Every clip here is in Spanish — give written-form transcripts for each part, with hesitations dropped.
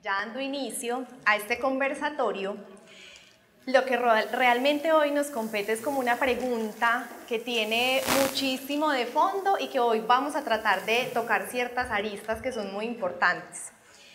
Ya dando inicio a este conversatorio, lo que realmente hoy nos compete es como una pregunta que tiene muchísimo de fondo y que hoy vamos a tratar de tocar ciertas aristas que son muy importantes.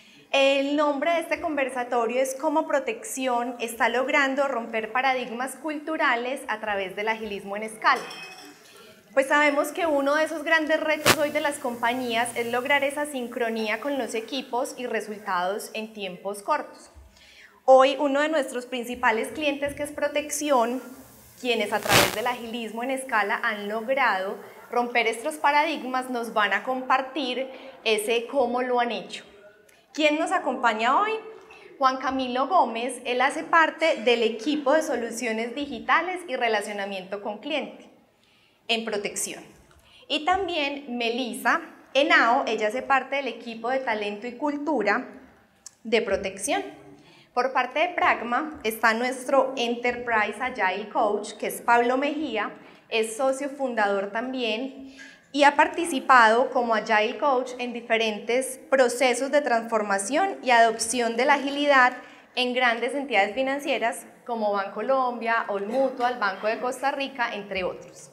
El nombre de este conversatorio es cómo Protección está logrando romper paradigmas culturales a través del agilismo en escala. Pues sabemos que uno de esos grandes retos hoy de las compañías es lograr esa sincronía con los equipos y resultados en tiempos cortos. Hoy uno de nuestros principales clientes, que es Protección, quienes a través del agilismo en escala han logrado romper estos paradigmas, nos van a compartir ese cómo lo han hecho. ¿Quién nos acompaña hoy? Juan Camilo Gómez. Él hace parte del equipo de soluciones digitales y relacionamiento con cliente en Protección. Y también Melissa Henao, ella hace parte del equipo de talento y cultura de Protección. Por parte de Pragma está nuestro Enterprise Agile Coach, que es Pablo Mejía, es socio fundador también y ha participado como Agile Coach en diferentes procesos de transformación y adopción de la agilidad en grandes entidades financieras como Bancolombia, Old Mutual, Banco de Costa Rica, entre otros.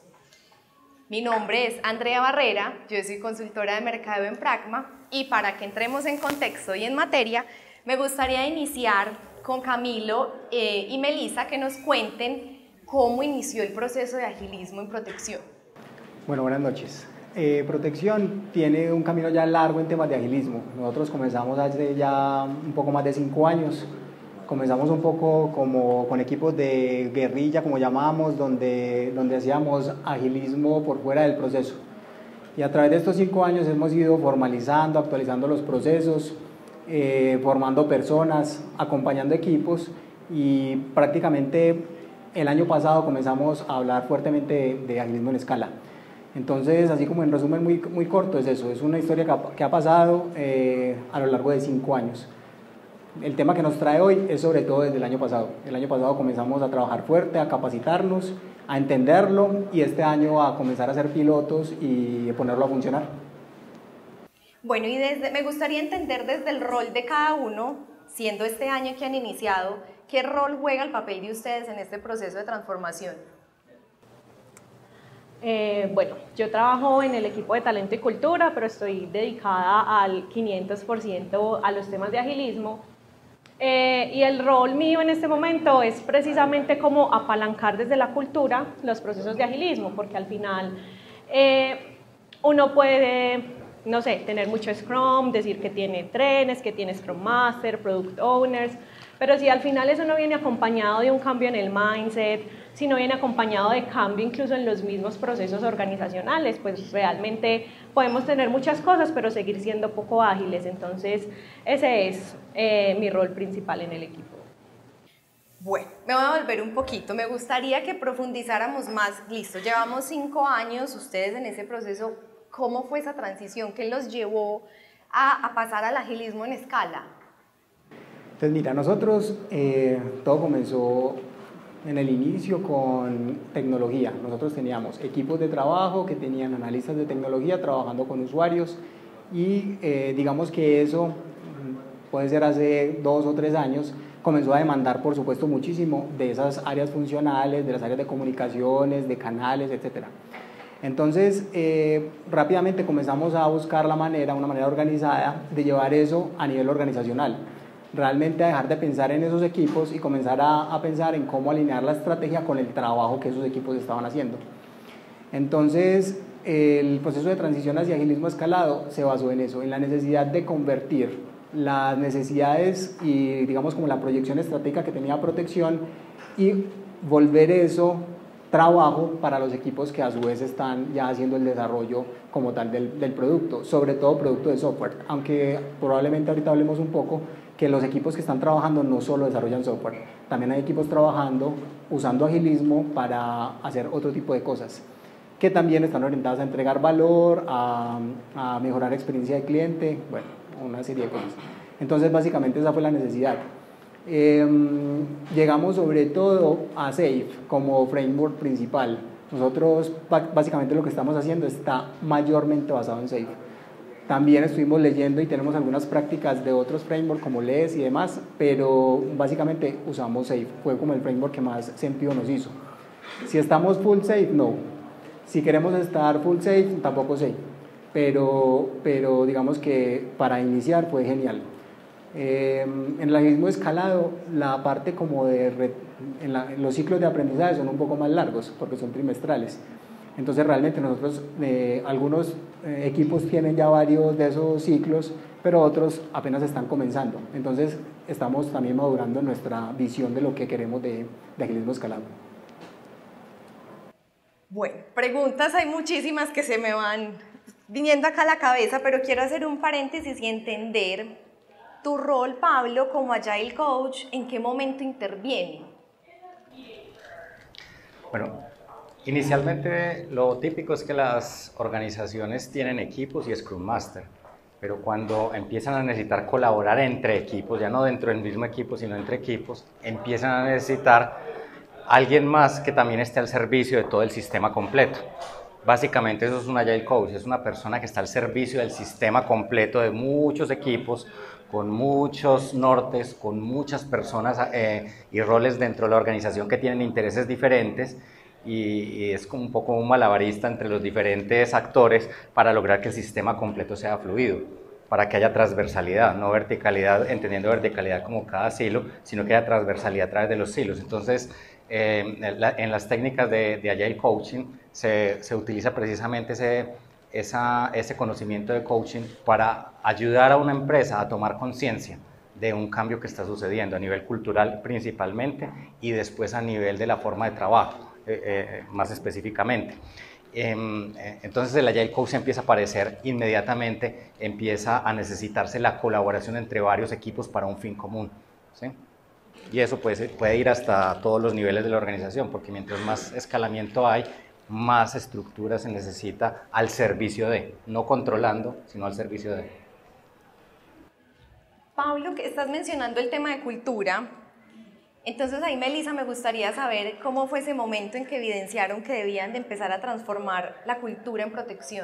Mi nombre es Andrea Barrera, yo soy consultora de mercado en Pragma y para que entremos en contexto y en materia, me gustaría iniciar con Camilo y Melissa que nos cuenten cómo inició el proceso de agilismo en Protección. Bueno, buenas noches. Protección tiene un camino ya largo en temas de agilismo. Nosotros comenzamos hace ya un poco más de 5 años. Comenzamos un poco como con equipos de guerrilla, como llamamos, donde hacíamos agilismo por fuera del proceso. Y a través de estos 5 años hemos ido formalizando, actualizando los procesos, formando personas, acompañando equipos y prácticamente el año pasado comenzamos a hablar fuertemente de agilismo en escala. Entonces, así como en resumen muy corto es eso, es una historia que ha pasado a lo largo de 5 años. El tema que nos trae hoy es sobre todo desde el año pasado. El año pasado comenzamos a trabajar fuerte, a capacitarnos, a entenderlo y este año a comenzar a hacer pilotos y ponerlo a funcionar. Bueno, y me gustaría entender desde el rol de cada uno, siendo este año que han iniciado, ¿qué rol juega el papel de ustedes en este proceso de transformación? Bueno, yo trabajo en el equipo de talento y cultura, pero estoy dedicada al 500% a los temas de agilismo. Y el rol mío en este momento es precisamente como apalancar desde la cultura los procesos de agilismo, porque al final uno puede, no sé, tener mucho Scrum, decir que tiene trenes, que tiene Scrum Master, Product Owners, pero si al final eso no viene acompañado de un cambio en el mindset, si no viene acompañado de cambio incluso en los mismos procesos organizacionales, pues realmente podemos tener muchas cosas, pero seguir siendo poco ágiles. Entonces, ese es mi rol principal en el equipo. Bueno, me voy a volver un poquito. Me gustaría que profundizáramos más. Listo, llevamos 5 años, ustedes en ese proceso, ¿cómo fue esa transición? ¿Qué los llevó a pasar al agilismo en escala? Entonces, mira, nosotros todo comenzó en el inicio con tecnología. Nosotros teníamos equipos de trabajo que tenían analistas de tecnología trabajando con usuarios y digamos que eso, puede ser hace 2 o 3 años, comenzó a demandar por supuesto muchísimo de esas áreas funcionales, de las áreas de comunicaciones, de canales, etc. Entonces rápidamente comenzamos a buscar una manera organizada de llevar eso a nivel organizacional. Realmente a dejar de pensar en esos equipos y comenzar a pensar en cómo alinear la estrategia con el trabajo que esos equipos estaban haciendo. Entonces, el proceso de transición hacia agilismo escalado se basó en eso, en la necesidad de convertir las necesidades y digamos como la proyección estratégica que tenía Protección y volver eso trabajo para los equipos que a su vez están ya haciendo el desarrollo como tal del producto, sobre todo producto de software, aunque probablemente ahorita hablemos un poco que los equipos que están trabajando no solo desarrollan software, también hay equipos trabajando usando agilismo para hacer otro tipo de cosas que también están orientadas a entregar valor, a mejorar experiencia de cliente, bueno, una serie de cosas. Entonces básicamente esa fue la necesidad. Llegamos sobre todo a SAFe como framework principal. Nosotros básicamente lo que estamos haciendo está mayormente basado en SAFe. También estuvimos leyendo y tenemos algunas prácticas de otros frameworks como LES y demás, pero básicamente usamos SAFe, fue como el framework que más sentido nos hizo. Si estamos full SAFe, no. Si queremos estar full SAFe, tampoco SAFe, pero digamos que para iniciar fue genial. En el agilismo escalado, la parte como los ciclos de aprendizaje son un poco más largos porque son trimestrales. Entonces realmente nosotros, algunos equipos tienen ya varios de esos ciclos, pero otros apenas están comenzando. Entonces estamos también madurando nuestra visión de lo que queremos de agilismo escalado. Bueno, preguntas hay muchísimas que se me van viniendo acá a la cabeza, pero quiero hacer un paréntesis y entender tu rol, Pablo, como Agile Coach, ¿en qué momento interviene? Bueno, inicialmente lo típico es que las organizaciones tienen equipos y Scrum Master, pero cuando empiezan a necesitar colaborar entre equipos, ya no dentro del mismo equipo, sino entre equipos, empiezan a necesitar alguien más que también esté al servicio de todo el sistema completo. Básicamente eso es un Agile Coach, es una persona que está al servicio del sistema completo de muchos equipos, con muchos nortes, con muchas personas y roles dentro de la organización que tienen intereses diferentes y es como un poco un malabarista entre los diferentes actores para lograr que el sistema completo sea fluido, para que haya transversalidad, no verticalidad, entendiendo verticalidad como cada silo, sino que haya transversalidad a través de los silos. Entonces, en las técnicas de Agile Coaching se utiliza precisamente ese conocimiento de coaching para ayudar a una empresa a tomar conciencia de un cambio que está sucediendo a nivel cultural principalmente y después a nivel de la forma de trabajo, más específicamente. Entonces el Agile Coach empieza a aparecer inmediatamente, empieza a necesitarse la colaboración entre varios equipos para un fin común, ¿sí? Y eso puede ir hasta todos los niveles de la organización, porque mientras más escalamiento hay, más estructura se necesita al servicio de, no controlando, sino al servicio de. Pablo, que estás mencionando el tema de cultura, entonces ahí, Melissa, me gustaría saber cómo fue ese momento en que evidenciaron que debían de empezar a transformar la cultura en protección.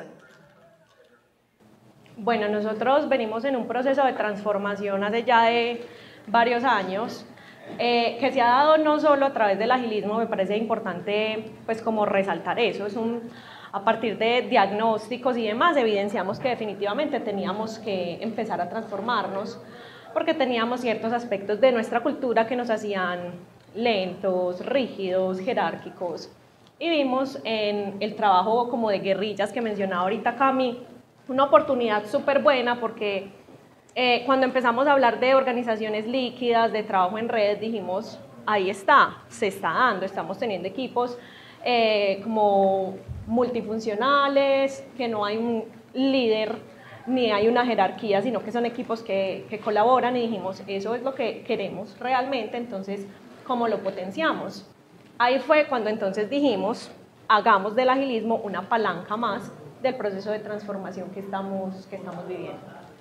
Bueno, nosotros venimos en un proceso de transformación hace ya de varios años, que se ha dado no solo a través del agilismo, me parece importante pues como resaltar eso, a partir de diagnósticos y demás evidenciamos que definitivamente teníamos que empezar a transformarnos porque teníamos ciertos aspectos de nuestra cultura que nos hacían lentos, rígidos, jerárquicos y vimos en el trabajo como de guerrillas que mencionaba ahorita Cami una oportunidad súper buena porque cuando empezamos a hablar de organizaciones líquidas, de trabajo en red, dijimos, ahí está, se está dando, estamos teniendo equipos como multifuncionales, que no hay un líder ni hay una jerarquía, sino que son equipos que colaboran y dijimos, eso es lo que queremos realmente, entonces, ¿cómo lo potenciamos? Ahí fue cuando entonces dijimos, hagamos del agilismo una palanca más del proceso de transformación que estamos viviendo.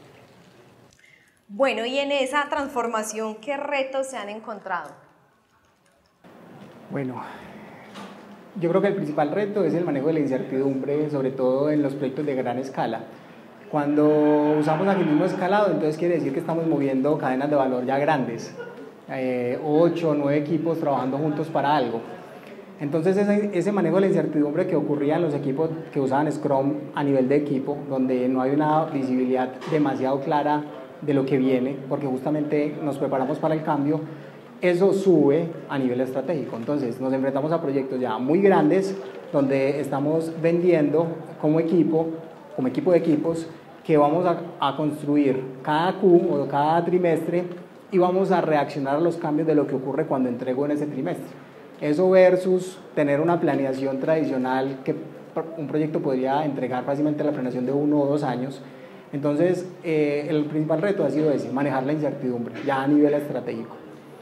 Bueno, y en esa transformación, ¿qué retos se han encontrado? Bueno, yo creo que el principal reto es el manejo de la incertidumbre, sobre todo en los proyectos de gran escala. Cuando usamos agilismo escalado, entonces quiere decir que estamos moviendo cadenas de valor ya grandes, 8 o 9 equipos trabajando juntos para algo. Entonces ese manejo de la incertidumbre que ocurría en los equipos que usaban Scrum a nivel de equipo, donde no hay una visibilidad demasiado clara de lo que viene, porque justamente nos preparamos para el cambio, eso sube a nivel estratégico. Entonces nos enfrentamos a proyectos ya muy grandes, donde estamos vendiendo como equipo de equipos, que vamos a construir cada Q o cada trimestre y vamos a reaccionar a los cambios de lo que ocurre cuando entrego en ese trimestre. Eso versus tener una planeación tradicional que un proyecto podría entregar fácilmente la planeación de 1 o 2 años. Entonces, el principal reto ha sido ese, manejar la incertidumbre, ya a nivel estratégico.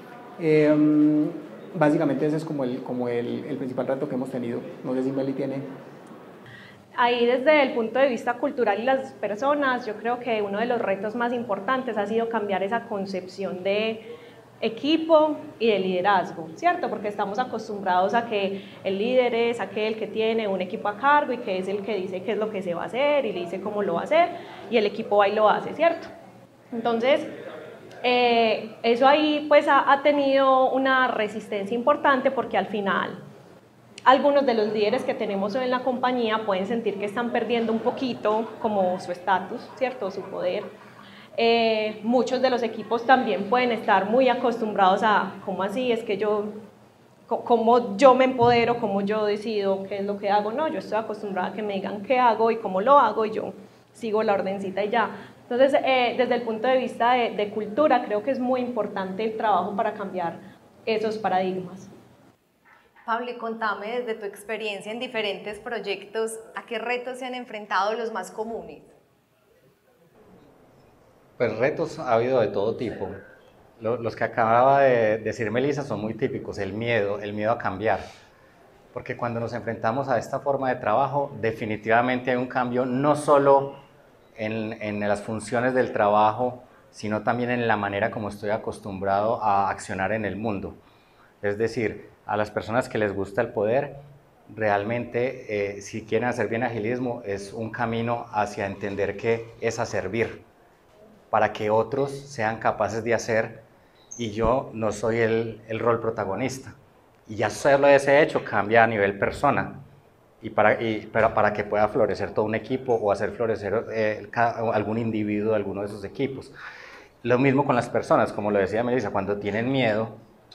Básicamente ese es como el principal reto que hemos tenido. No sé si Meli tiene... Ahí desde el punto de vista cultural y las personas, yo creo que uno de los retos más importantes ha sido cambiar esa concepción de equipo y de liderazgo, ¿cierto? Porque estamos acostumbrados a que el líder es aquel que tiene un equipo a cargo y que es el que dice qué es lo que se va a hacer y le dice cómo lo va a hacer y el equipo va y lo hace, ¿cierto? Entonces, eso ahí pues ha tenido una resistencia importante porque al final algunos de los líderes que tenemos en la compañía pueden sentir que están perdiendo un poquito como su estatus, ¿cierto? Su poder. Muchos de los equipos también pueden estar muy acostumbrados a, ¿cómo así? Es que cómo yo me empodero, cómo yo decido qué es lo que hago. No, yo estoy acostumbrada a que me digan qué hago y cómo lo hago y yo sigo la ordencita y ya. Entonces, desde el punto de vista de cultura, creo que es muy importante el trabajo para cambiar esos paradigmas. Pablo, y contame desde tu experiencia en diferentes proyectos, ¿a qué retos se han enfrentado los más comunes? Pues retos ha habido de todo tipo. Los que acababa de decir Melissa son muy típicos, el miedo a cambiar. Porque cuando nos enfrentamos a esta forma de trabajo, definitivamente hay un cambio no solo en las funciones del trabajo, sino también en la manera como estoy acostumbrado a accionar en el mundo. Es decir, a las personas que les gusta el poder, realmente si quieren hacer bien agilismo, es un camino hacia entender que es a servir, para que otros sean capaces de hacer y yo no soy el rol protagonista. Y ya solo ese hecho cambia a nivel persona pero para que pueda florecer todo un equipo o hacer florecer algún individuo de alguno de esos equipos. Lo mismo con las personas, como lo decía Melissa, cuando tienen miedo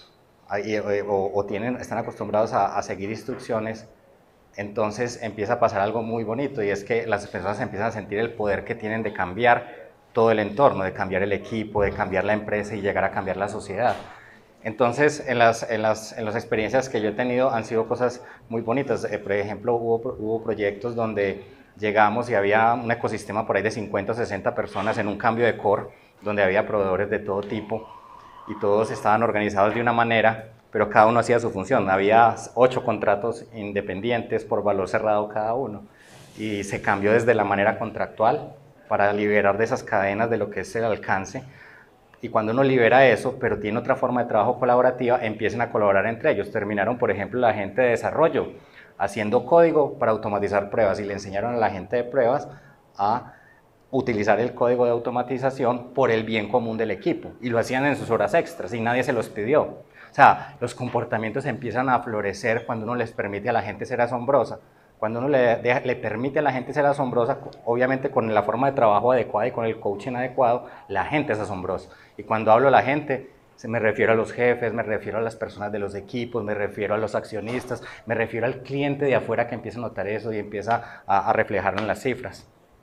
están acostumbrados a seguir instrucciones, entonces empieza a pasar algo muy bonito y es que las personas empiezan a sentir el poder que tienen de cambiar todo el entorno, de cambiar el equipo, de cambiar la empresa y llegar a cambiar la sociedad. Entonces, en las experiencias que yo he tenido han sido cosas muy bonitas. Por ejemplo, hubo proyectos donde llegamos y había un ecosistema por ahí de 50 o 60 personas en un cambio de core, donde había proveedores de todo tipo y todos estaban organizados de una manera, pero cada uno hacía su función. Había 8 contratos independientes por valor cerrado cada uno y se cambió desde la manera contractual para liberar de esas cadenas de lo que es el alcance. Y cuando uno libera eso, pero tiene otra forma de trabajo colaborativa, empiezan a colaborar entre ellos. Terminaron, por ejemplo, la gente de desarrollo haciendo código para automatizar pruebas y le enseñaron a la gente de pruebas a utilizar el código de automatización por el bien común del equipo. Y lo hacían en sus horas extras y nadie se los pidió. O sea, los comportamientos empiezan a florecer cuando uno les permite a la gente ser asombrosa. Cuando uno le permite a la gente ser asombrosa, obviamente con la forma de trabajo adecuada y con el coaching adecuado, la gente es asombrosa. Y cuando hablo de la gente, me refiero a los jefes, me refiero a las personas de los equipos, me refiero a los accionistas, me refiero al cliente de afuera que empieza a notar eso y empieza a reflejarlo en las cifras.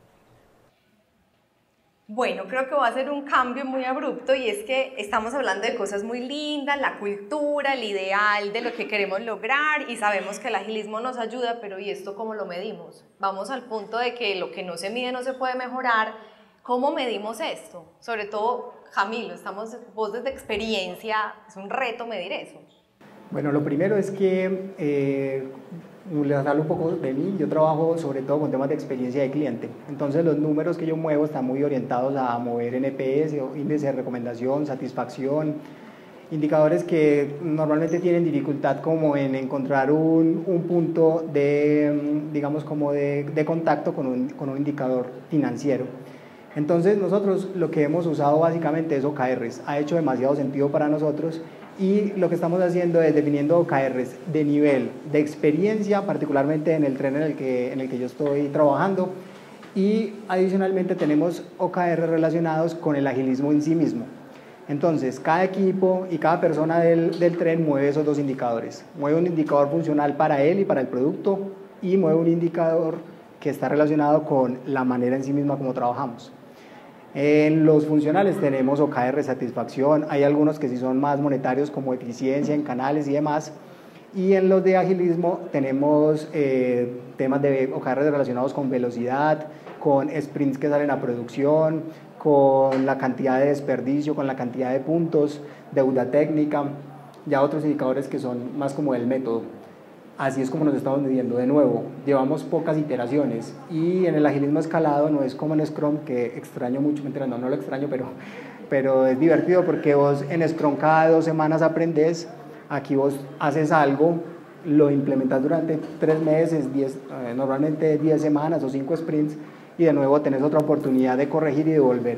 Bueno, creo que va a ser un cambio muy abrupto y es que estamos hablando de cosas muy lindas, la cultura, el ideal de lo que queremos lograr y sabemos que el agilismo nos ayuda, pero ¿y esto cómo lo medimos? Vamos al punto de que lo que no se mide no se puede mejorar. ¿Cómo medimos esto? Sobre todo, Camilo, vos desde experiencia, es un reto medir eso. Bueno, lo primero es que les hablo un poco de mí. Yo trabajo sobre todo con temas de experiencia de cliente, entonces los números que yo muevo están muy orientados a mover NPS, índice de recomendación, satisfacción, indicadores que normalmente tienen dificultad como en encontrar un punto de, digamos, como de contacto con un indicador financiero. Entonces nosotros lo que hemos usado básicamente es OKRs, ha hecho demasiado sentido para nosotros. Y lo que estamos haciendo es definiendo OKRs de nivel de experiencia, particularmente en el tren en el que yo estoy trabajando, y adicionalmente tenemos OKRs relacionados con el agilismo en sí mismo. Entonces, cada equipo y cada persona del tren mueve esos dos indicadores. Mueve un indicador funcional para él y para el producto, y mueve un indicador que está relacionado con la manera en sí misma como trabajamos. En los funcionales tenemos OKR satisfacción, hay algunos que sí son más monetarios como eficiencia en canales y demás, y en los de agilismo tenemos temas de OKR relacionados con velocidad, con sprints que salen a producción, con la cantidad de desperdicio, con la cantidad de puntos, deuda técnica, ya otros indicadores que son más como del método. así es como nos estamos midiendo. De nuevo, llevamos pocas iteraciones y en el agilismo escalado no es como en Scrum, que extraño mucho, mentira, no lo extraño, pero es divertido porque vos en Scrum cada 2 semanas aprendes, aquí vos haces algo, lo implementas durante 3 meses, normalmente 10 semanas o 5 sprints, y de nuevo tenés otra oportunidad de corregir y de volver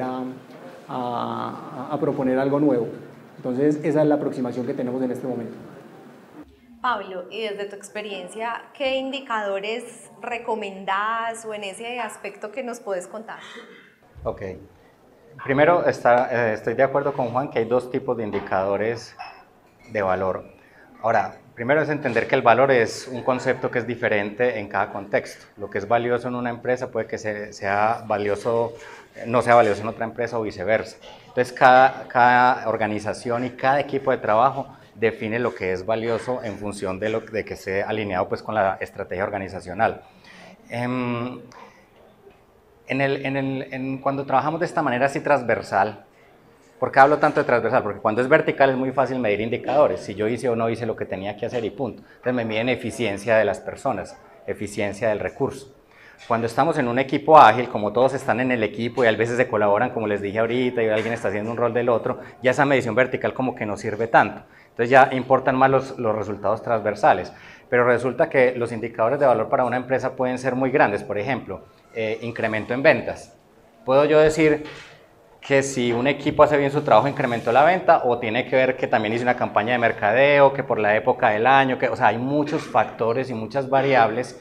a proponer algo nuevo. Entonces esa es la aproximación que tenemos en este momento. Pablo, y desde tu experiencia, ¿qué indicadores recomendás o en ese aspecto que nos puedes contar? Ok. Primero, estoy de acuerdo con Juan que hay 2 tipos de indicadores de valor. Ahora, primero es entender que el valor es un concepto que es diferente en cada contexto. Lo que es valioso en una empresa puede que sea valioso, no sea valioso en otra empresa o viceversa. Entonces, cada organización y cada equipo de trabajo define lo que es valioso en función de que esté alineado pues, con la estrategia organizacional. Cuando trabajamos de esta manera así transversal, ¿por qué hablo tanto de transversal? Porque cuando es vertical es muy fácil medir indicadores, si yo hice o no hice lo que tenía que hacer y punto. Entonces me miden eficiencia de las personas, eficiencia del recurso. Cuando estamos en un equipo ágil, como todos están en el equipo y a veces se colaboran, como les dije ahorita, y alguien está haciendo un rol del otro, ya esa medición vertical como que no sirve tanto. Entonces ya importan más los resultados transversales. Pero resulta que los indicadores de valor para una empresa pueden ser muy grandes. Por ejemplo, incremento en ventas. Puedo yo decir que si un equipo hace bien su trabajo incrementó la venta, o tiene que ver que también hice una campaña de mercadeo, que por la época del año, o sea, hay muchos factores y muchas variables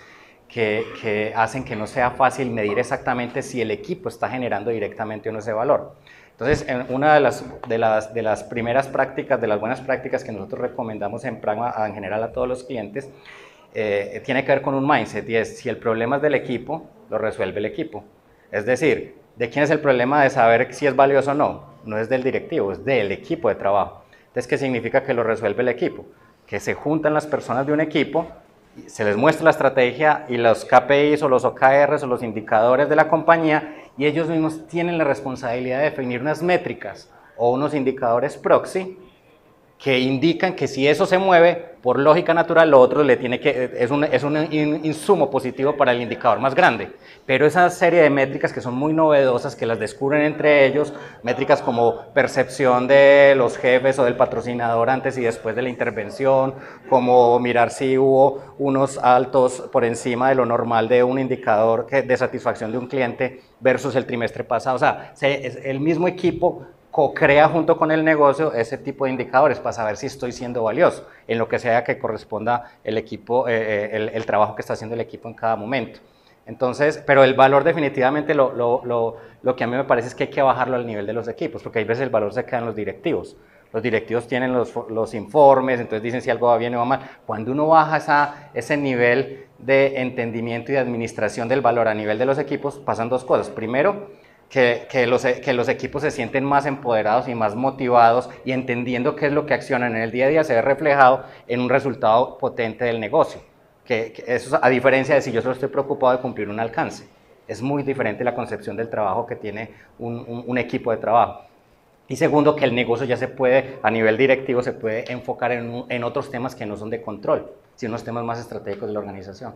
que hacen que no sea fácil medir exactamente si el equipo está generando directamente o no ese valor. Entonces, una de las primeras prácticas, de las buenas prácticas que nosotros recomendamos en Pragma en general a todos los clientes, tiene que ver con un mindset, y es: si el problema es del equipo, lo resuelve el equipo. Es decir, ¿de quién es el problema de saber si es valioso o no? No es del directivo, es del equipo de trabajo. Entonces, ¿qué significa que lo resuelve el equipo? Que se juntan las personas de un equipo, se les muestra la estrategia y los KPIs o los OKRs o los indicadores de la compañía, y ellos mismos tienen la responsabilidad de definir unas métricas o unos indicadores proxy que indican que si eso se mueve, por lógica natural, lo otro es un insumo positivo para el indicador más grande. Pero esa serie de métricas que son muy novedosas, que las descubren entre ellos, métricas como percepción de los jefes o del patrocinador antes y después de la intervención, como mirar si hubo unos altos por encima de lo normal de un indicador de satisfacción de un cliente versus el trimestre pasado. O sea, el mismo equipo co-crea junto con el negocio ese tipo de indicadores para saber si estoy siendo valioso en lo que sea que corresponda el equipo, el trabajo que está haciendo el equipo en cada momento. Entonces, pero el valor definitivamente lo que a mí me parece es que hay que bajarlo al nivel de los equipos, porque hay veces el valor se queda en los directivos. Los directivos tienen los informes, entonces dicen si algo va bien o va mal. Cuando uno baja ese nivel de entendimiento y de administración del valor a nivel de los equipos, pasan 2 cosas. Primero, que los equipos se sienten más empoderados y más motivados, y entendiendo qué es lo que accionan en el día a día se ve reflejado en un resultado potente del negocio. Que eso, a diferencia de si yo solo estoy preocupado de cumplir un alcance, es muy diferente la concepción del trabajo que tiene un equipo de trabajo. Y segundo, que el negocio ya se puede, a nivel directivo, se puede enfocar en otros temas que no son de control, sino unos temas más estratégicos de la organización.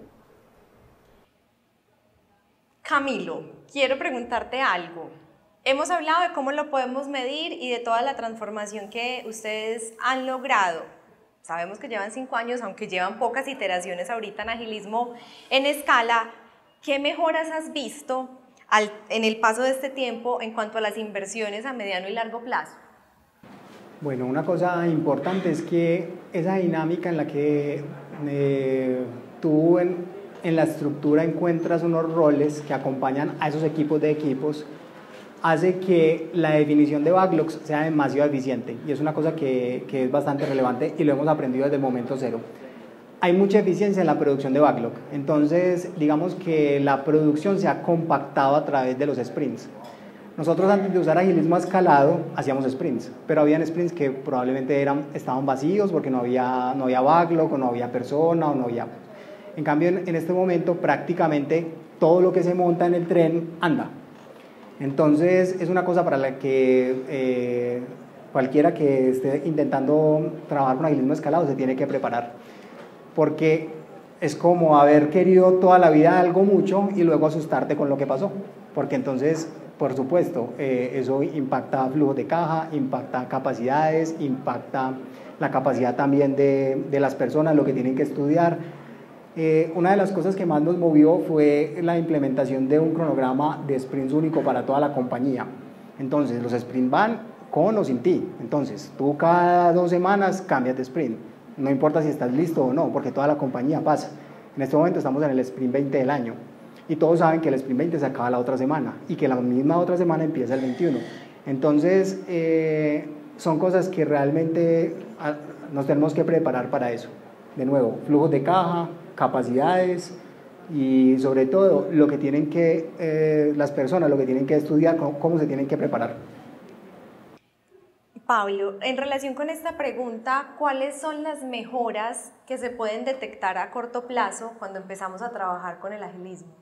Camilo, quiero preguntarte algo. Hemos hablado de cómo lo podemos medir y de toda la transformación que ustedes han logrado. Sabemos que llevan 5 años, aunque llevan pocas iteraciones ahorita en agilismo en escala. ¿Qué mejoras has visto en el paso de este tiempo en cuanto a las inversiones a mediano y largo plazo? Bueno, una cosa importante es que esa dinámica en la que tú en la estructura encuentras unos roles que acompañan a esos equipos de equipos, hace que la definición de backlogs sea demasiado eficiente, y es una cosa que es bastante relevante y lo hemos aprendido desde el momento cero. Hay mucha eficiencia en la producción de backlog, entonces digamos que la producción se ha compactado a través de los sprints. Nosotros, antes de usar agilismo escalado, hacíamos sprints, pero habían sprints que probablemente estaban vacíos porque no había backlog, o no había persona, o no había... En cambio, en este momento prácticamente todo lo que se monta en el tren anda. Entonces es una cosa para la que cualquiera que esté intentando trabajar con agilismo escalado se tiene que preparar, porque es como haber querido toda la vida algo mucho y luego asustarte con lo que pasó, porque entonces, por supuesto, eso impacta flujos de caja, impacta capacidades, impacta la capacidad también de las personas, lo que tienen que estudiar. Una de las cosas que más nos movió fue la implementación de un cronograma de sprints único para toda la compañía. Entonces, los sprints van con o sin ti. Entonces, tú cada 2 semanas cambias de sprint. No importa si estás listo o no, porque toda la compañía pasa. En este momento estamos en el sprint 20 del año. Y todos saben que el sprint 20 se acaba la otra semana y que la misma otra semana empieza el 21. Entonces, son cosas que realmente nos tenemos que preparar para eso. De nuevo, flujos de caja, capacidades y sobre todo lo que tienen que, las personas, lo que tienen que estudiar, cómo se tienen que preparar. Pablo, en relación con esta pregunta, ¿cuáles son las mejoras que se pueden detectar a corto plazo cuando empezamos a trabajar con el agilismo?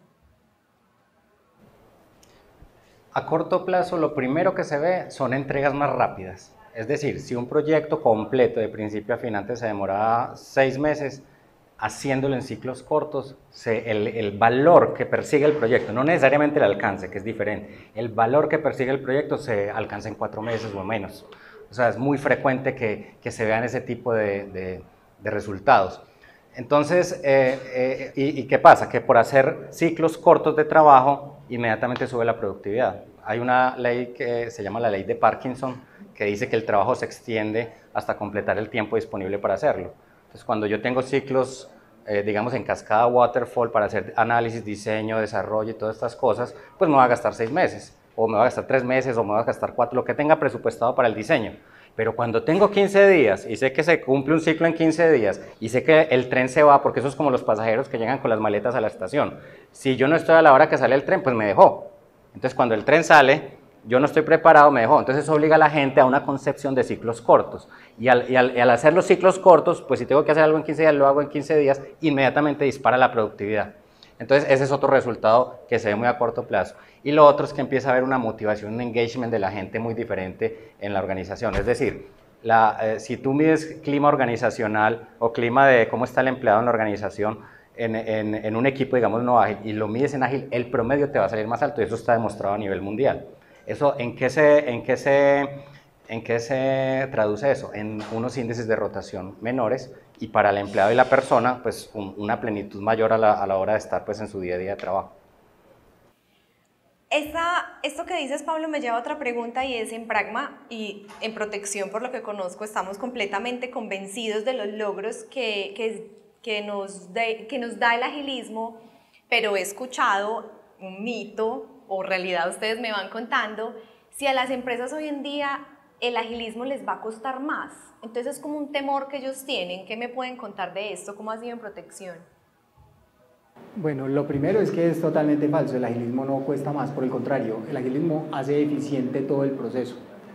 A corto plazo, lo primero que se ve son entregas más rápidas. Es decir, si un proyecto completo de principio a fin antes se demoraba 6 meses, haciéndolo en ciclos cortos, el valor que persigue el proyecto, no necesariamente el alcance, que es diferente, el valor que persigue el proyecto se alcanza en 4 meses o menos. O sea, es muy frecuente que se vean ese tipo de resultados. Entonces, ¿y qué pasa? Que por hacer ciclos cortos de trabajo, inmediatamente sube la productividad. Hay una ley que se llama la ley de Parkinson, que dice que el trabajo se extiende hasta completar el tiempo disponible para hacerlo. Entonces, cuando yo tengo ciclos, digamos, en cascada waterfall para hacer análisis, diseño, desarrollo y todas estas cosas, pues me va a gastar 6 meses, o me va a gastar 3 meses, o me va a gastar 4, lo que tenga presupuestado para el diseño. Pero cuando tengo 15 días y sé que se cumple un ciclo en 15 días y sé que el tren se va, porque eso es como los pasajeros que llegan con las maletas a la estación. Si yo no estoy a la hora que sale el tren, pues me dejó. Entonces, cuando el tren sale, yo no estoy preparado, me dejó. Entonces, eso obliga a la gente a una concepción de ciclos cortos. Y al hacer los ciclos cortos, pues si tengo que hacer algo en 15 días, lo hago en 15 días, inmediatamente dispara la productividad. Entonces, ese es otro resultado que se ve muy a corto plazo. Y lo otro es que empieza a haber una motivación, un engagement de la gente muy diferente en la organización. Es decir, si tú mides clima organizacional o clima de cómo está el empleado en la organización, en un equipo, digamos, no ágil, y lo mides en ágil, el promedio te va a salir más alto, y eso está demostrado a nivel mundial. Eso, ¿en qué se traduce eso? En unos índices de rotación menores, y para el empleado y la persona, pues una plenitud mayor a la hora de estar pues, en su día a día de trabajo. Esto que dices, Pablo, me lleva a otra pregunta, y es: en Pragma y en Protección, por lo que conozco, estamos completamente convencidos de los logros que nos da el agilismo, pero he escuchado un mito, o realidad ustedes me van contando, si a las empresas hoy en día el agilismo les va a costar más. Entonces es como un temor que ellos tienen. ¿Qué me pueden contar de esto? ¿Cómo ha sido en Protección? Bueno, lo primero es que es totalmente falso. El agilismo no cuesta más, por el contrario, el agilismo hace eficiente todo el proceso.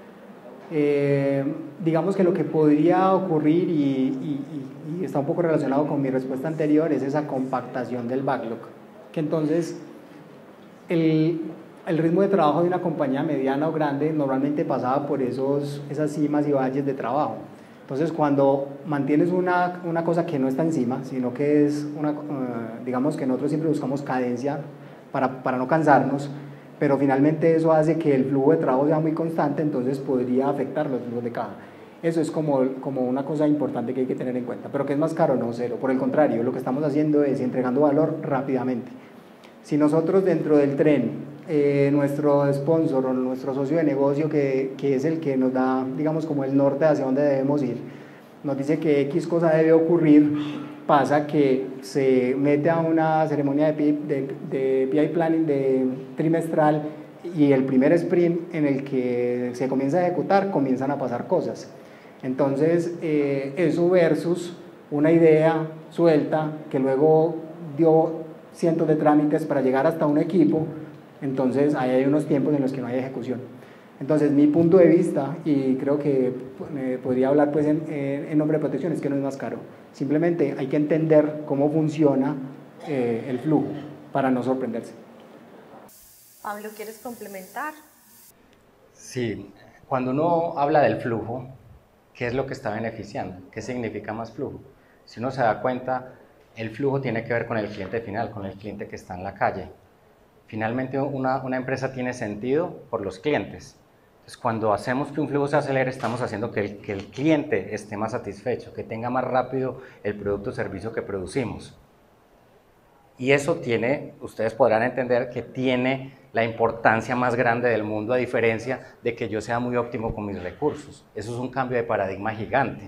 Digamos que lo que podría ocurrir, y está un poco relacionado con mi respuesta anterior, es esa compactación del backlog, que entonces el ritmo de trabajo de una compañía mediana o grande normalmente pasaba por esas cimas y valles de trabajo. Entonces, cuando mantienes una cosa que no está encima, sino que es digamos que nosotros siempre buscamos cadencia para no cansarnos, pero finalmente eso hace que el flujo de trabajo sea muy constante, entonces podría afectar los flujos de caja. Eso es como una cosa importante que hay que tener en cuenta. Pero que es más caro, no, cero. Por el contrario, lo que estamos haciendo es entregando valor rápidamente. Si nosotros dentro del tren, nuestro sponsor o nuestro socio de negocio, que es el que nos da, digamos, como el norte hacia dónde debemos ir, nos dice que X cosa debe ocurrir, pasa que se mete a una ceremonia de PI Planning trimestral, y el primer sprint en el que se comienza a ejecutar, comienzan a pasar cosas. Entonces, eso versus una idea suelta que luego dio cientos de trámites para llegar hasta un equipo, entonces ahí hay unos tiempos en los que no hay ejecución. Entonces, mi punto de vista, y creo que podría hablar pues en nombre de Protección, es que no es más caro. Simplemente hay que entender cómo funciona el flujo para no sorprenderse. Pablo, ¿quieres complementar? Sí, cuando uno habla del flujo, ¿qué es lo que está beneficiando? ¿Qué significa más flujo? Si uno se da cuenta, El flujo tiene que ver con el cliente final, con el cliente que está en la calle. Finalmente, una empresa tiene sentido por los clientes. Entonces, cuando hacemos que un flujo se acelere, estamos haciendo que el cliente esté más satisfecho, que tenga más rápido el producto o servicio que producimos. Y eso tiene, ustedes podrán entender que tiene la importancia más grande del mundo, a diferencia de que yo sea muy óptimo con mis recursos. Eso es un cambio de paradigma gigante.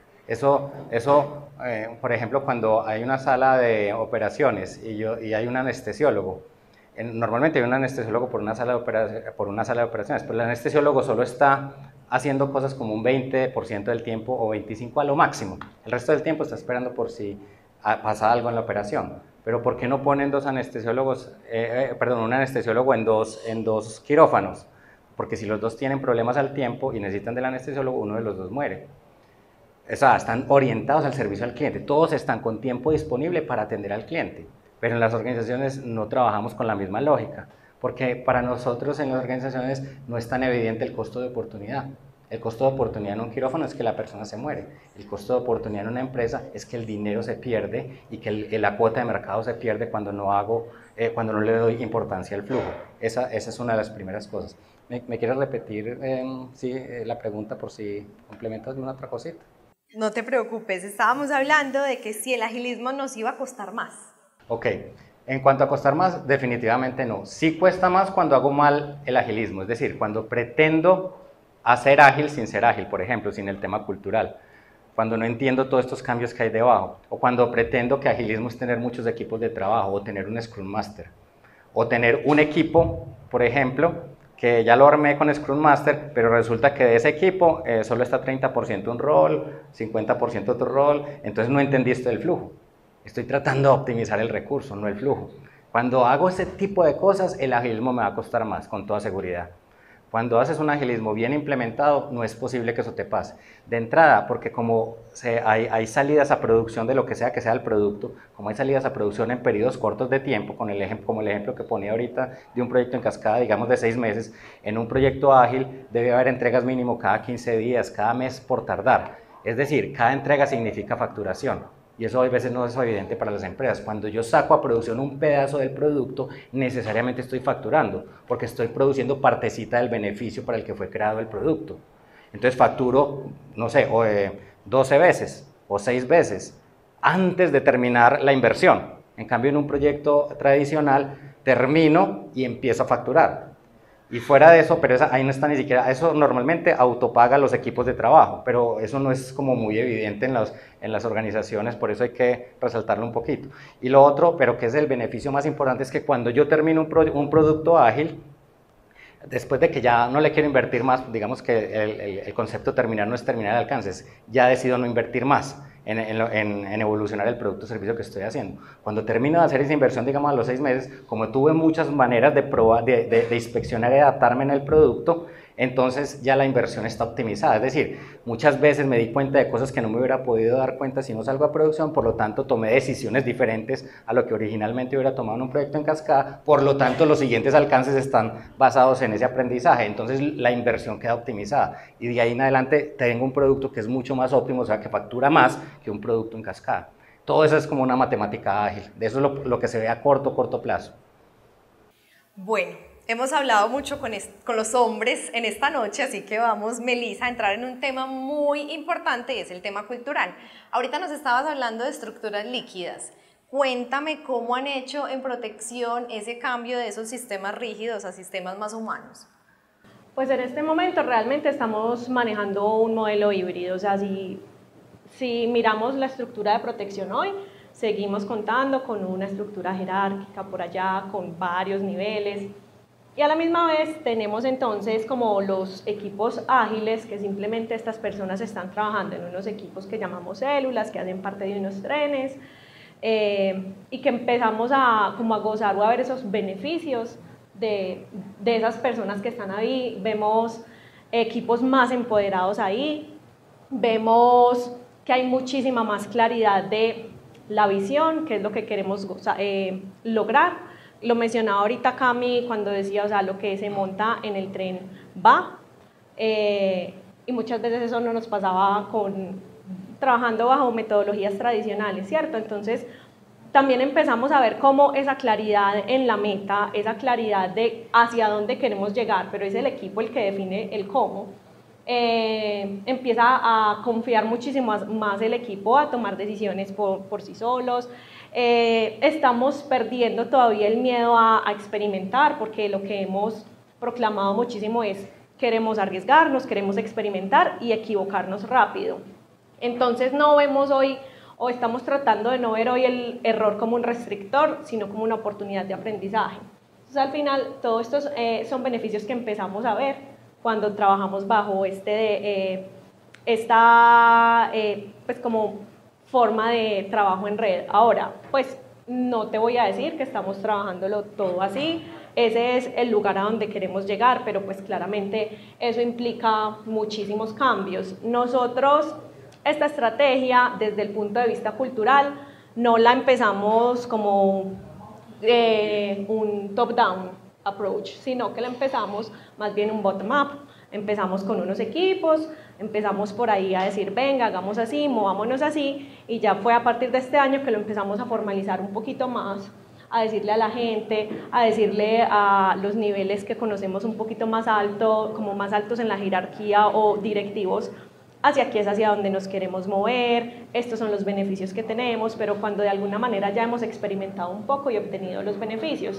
Por ejemplo, cuando hay una sala de operaciones y hay un anestesiólogo, normalmente hay un anestesiólogo por una sala de operaciones, pero el anestesiólogo solo está haciendo cosas como un 20% del tiempo o 25% a lo máximo. El resto del tiempo está esperando por si pasa algo en la operación. Pero ¿por qué no ponen un anestesiólogo en dos quirófanos? Porque si los dos tienen problemas al tiempo y necesitan del anestesiólogo, uno de los dos muere. O sea, están orientados al servicio al cliente, todos están con tiempo disponible para atender al cliente, pero en las organizaciones no trabajamos con la misma lógica, porque para nosotros en las organizaciones no es tan evidente el costo de oportunidad. El costo de oportunidad en un quirófano es que la persona se muere, el costo de oportunidad en una empresa es que el dinero se pierde y que la cuota de mercado se pierde cuando no le doy importancia al flujo. Esa es una de las primeras cosas. ¿Me quieres repetir la pregunta por si complementas alguna otra cosita? No te preocupes, estábamos hablando de que si el agilismo nos iba a costar más. Ok, en cuanto a costar más, definitivamente no. Sí cuesta más cuando hago mal el agilismo, es decir, cuando pretendo hacer ágil sin ser ágil, por ejemplo, sin el tema cultural, cuando no entiendo todos estos cambios que hay debajo, o cuando pretendo que agilismo es tener muchos equipos de trabajo, o tener un Scrum Master, o tener un equipo, por ejemplo, que ya lo armé con Scrum Master, pero resulta que de ese equipo solo está 30% un rol, 50% otro rol, entonces no entendí esto del flujo. Estoy tratando de optimizar el recurso, no el flujo. Cuando hago ese tipo de cosas, el agilismo me va a costar más, con toda seguridad. Cuando haces un agilismo bien implementado, no es posible que eso te pase. De entrada, porque como hay salidas a producción de lo que sea el producto, como hay salidas a producción en periodos cortos de tiempo, como el ejemplo que ponía ahorita de un proyecto en cascada, digamos de 6 meses, en un proyecto ágil debe haber entregas mínimo cada 15 días, cada mes por tardar. Es decir, cada entrega significa facturación. Y eso a veces no es evidente para las empresas. Cuando yo saco a producción un pedazo del producto, necesariamente estoy facturando, porque estoy produciendo partecita del beneficio para el que fue creado el producto. Entonces facturo, no sé, 12 veces o 6 veces antes de terminar la inversión. En cambio, en un proyecto tradicional, termino y empiezo a facturar. Y fuera de eso, pero ahí no está ni siquiera, eso normalmente autopaga los equipos de trabajo, pero eso no es como muy evidente en las organizaciones, por eso hay que resaltarlo un poquito. Y lo otro, pero que es el beneficio más importante, es que cuando yo termino un producto ágil, después de que ya no le quiero invertir más, digamos que el concepto terminar no es terminar de alcances, ya decido no invertir más en evolucionar el producto o servicio que estoy haciendo. Cuando termino de hacer esa inversión, digamos a los 6 meses, como tuve muchas maneras de probar, de inspeccionar y adaptarme en el producto, entonces ya la inversión está optimizada. Es decir, muchas veces me di cuenta de cosas que no me hubiera podido dar cuenta si no salgo a producción, por lo tanto tomé decisiones diferentes a lo que originalmente hubiera tomado en un proyecto en cascada, por lo tanto los siguientes alcances están basados en ese aprendizaje, entonces la inversión queda optimizada y de ahí en adelante tengo un producto que es mucho más óptimo, o sea que factura más que un producto en cascada. Todo eso es como una matemática ágil, de eso es lo que se ve a corto plazo. Bueno, hemos hablado mucho con los hombres en esta noche, así que vamos, Melissa, a entrar en un tema muy importante, y es el tema cultural. Ahorita nos estabas hablando de estructuras líquidas. Cuéntame cómo han hecho en protección ese cambio de esos sistemas rígidos a sistemas más humanos. Pues en este momento realmente estamos manejando un modelo híbrido, o sea, si miramos la estructura de protección hoy, seguimos contando con una estructura jerárquica por allá, con varios niveles, y a la misma vez tenemos entonces como los equipos ágiles, que simplemente estas personas están trabajando en unos equipos que llamamos células, que hacen parte de unos trenes, y que empezamos a gozar o a ver esos beneficios de esas personas que están ahí. Vemos equipos más empoderados ahí, vemos que hay muchísima más claridad de la visión, que es lo que queremos lograr. Lo mencionaba ahorita Cami cuando decía, o sea, lo que se monta en el tren va, y muchas veces eso no nos pasaba trabajando bajo metodologías tradicionales, ¿cierto? Entonces, también empezamos a ver cómo esa claridad en la meta, esa claridad de hacia dónde queremos llegar, pero es el equipo el que define el cómo, empieza a confiar muchísimo más el equipo, a tomar decisiones por sí solos. Estamos perdiendo todavía el miedo a experimentar, porque lo que hemos proclamado muchísimo es queremos arriesgarnos, queremos experimentar y equivocarnos rápido. Entonces no vemos hoy, o estamos tratando de no ver hoy el error como un restrictor, sino como una oportunidad de aprendizaje. Entonces al final todos estos son beneficios que empezamos a ver cuando trabajamos bajo esta pues como forma de trabajo en red. Ahora, pues no te voy a decir que estamos trabajándolo todo así, ese es el lugar a donde queremos llegar, pero pues claramente eso implica muchísimos cambios. Nosotros esta estrategia desde el punto de vista cultural no la empezamos como un top-down approach, sino que la empezamos más bien un bottom-up. Empezamos con unos equipos, empezamos por ahí a decir, venga, hagamos así, movámonos así, y ya fue a partir de este año que lo empezamos a formalizar un poquito más, a decirle a la gente, a decirle a los niveles que conocemos un poquito más alto, como más altos en la jerarquía o directivos, hacia aquí es hacia donde nos queremos mover, estos son los beneficios que tenemos, pero cuando de alguna manera ya hemos experimentado un poco y obtenido los beneficios.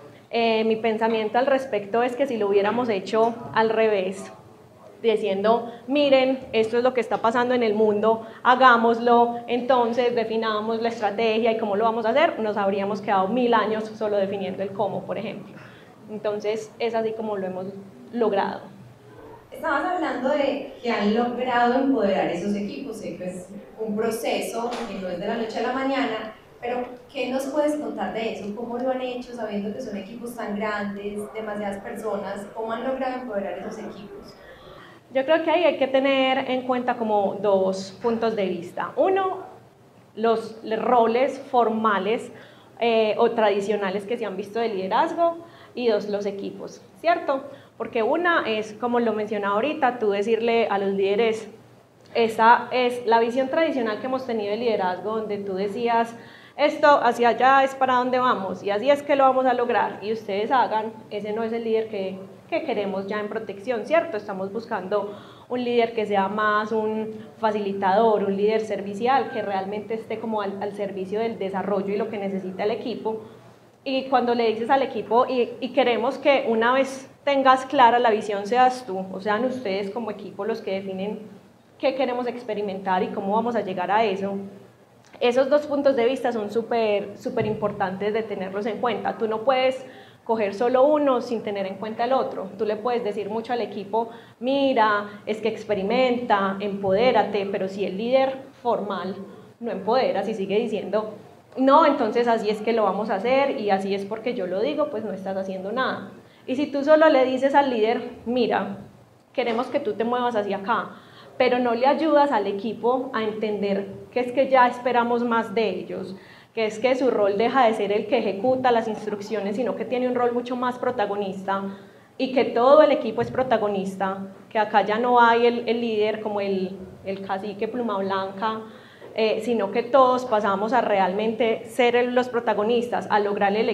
Mi pensamiento al respecto es que si lo hubiéramos hecho al revés, diciendo, miren, esto es lo que está pasando en el mundo, hagámoslo, entonces definamos la estrategia y cómo lo vamos a hacer, nos habríamos quedado 1000 años solo definiendo el cómo, por ejemplo. Entonces es así como lo hemos logrado. Estabas hablando de que han logrado empoderar esos equipos, sé que es un proceso que no es de la noche a la mañana, pero ¿qué nos puedes contar de eso? ¿Cómo lo han hecho sabiendo que son equipos tan grandes, demasiadas personas? ¿Cómo han logrado empoderar esos equipos? Yo creo que ahí hay que tener en cuenta como dos puntos de vista. Uno, los roles formales o tradicionales que se han visto de liderazgo, y dos, los equipos, ¿cierto? Porque una es, como lo mencionaba ahorita, tú decirle a los líderes, esa es la visión tradicional que hemos tenido de liderazgo, donde tú decías, esto hacia allá es para dónde vamos, y así es que lo vamos a lograr, y ustedes hagan, ese no es el líder que queremos ya en protección, ¿cierto? Estamos buscando un líder que sea más un facilitador, un líder servicial, que realmente esté como al servicio del desarrollo y lo que necesita el equipo. Y cuando le dices al equipo, y queremos que una vez tengas clara la visión, seas tú, o sean ustedes como equipo los que definen qué queremos experimentar y cómo vamos a llegar a eso. Esos dos puntos de vista son súper importantes de tenerlos en cuenta. Tú no puedes coger solo uno sin tener en cuenta el otro. Tú le puedes decir mucho al equipo, mira, es que experimenta, empodérate, pero si el líder formal no empodera, si sigue diciendo, no, entonces así es que lo vamos a hacer y así es porque yo lo digo, pues no estás haciendo nada. Y si tú solo le dices al líder, mira, queremos que tú te muevas hacia acá, pero no le ayudas al equipo a entender que es que ya esperamos más de ellos, que es que su rol deja de ser el que ejecuta las instrucciones, sino que tiene un rol mucho más protagonista y que todo el equipo es protagonista, que acá ya no hay el líder como el cacique pluma blanca, sino que todos pasamos a realmente ser los protagonistas, a lograr el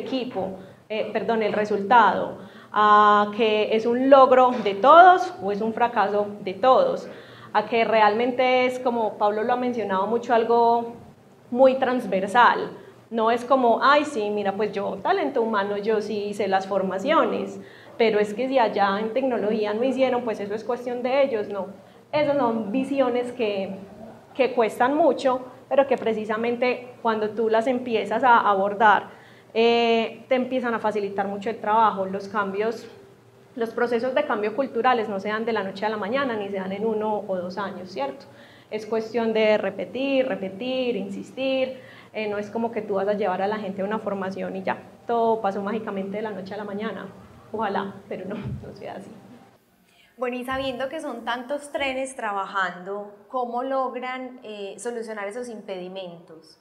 el resultado, a que es un logro de todos o es un fracaso de todos, a que realmente es, como Pablo lo ha mencionado mucho, algo muy transversal. No es como, ay, sí, mira, pues yo, talento humano, yo sí hice las formaciones, pero es que si allá en tecnología no hicieron, pues eso es cuestión de ellos, no. Esas son visiones que cuestan mucho, pero que precisamente cuando tú las empiezas a abordar, te empiezan a facilitar mucho el trabajo. Los cambios, los procesos de cambio culturales no se dan de la noche a la mañana, ni se dan en 1 o 2 años, ¿cierto? Es cuestión de repetir, insistir, no es como que tú vas a llevar a la gente a una formación y ya, todo pasó mágicamente de la noche a la mañana, ojalá, pero no sea así. Bueno, y sabiendo que son tantos trenes trabajando, ¿cómo logran solucionar esos impedimentos?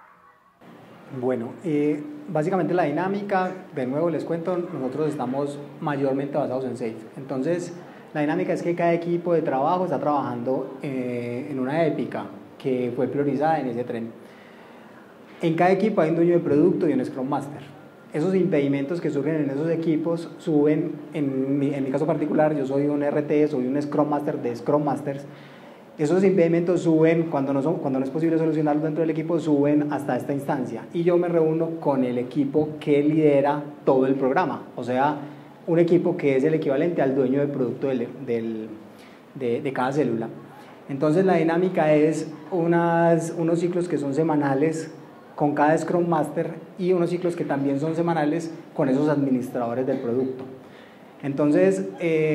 Bueno, básicamente la dinámica, de nuevo les cuento, nosotros estamos mayormente basados en SAFe. Entonces, la dinámica es que cada equipo de trabajo está trabajando en una épica que fue priorizada en ese tren. En cada equipo hay un dueño de producto y un Scrum Master. Esos impedimentos que surgen en esos equipos suben, en mi caso particular, yo soy un RT, soy un Scrum Master de Scrum Masters. Esos impedimentos suben, cuando no es posible solucionarlos dentro del equipo, suben hasta esta instancia. Y yo me reúno con el equipo que lidera todo el programa. O sea, un equipo que es el equivalente al dueño de producto de cada célula. Entonces la dinámica es unos ciclos que son semanales con cada Scrum Master y unos ciclos que también son semanales con esos administradores del producto. Entonces,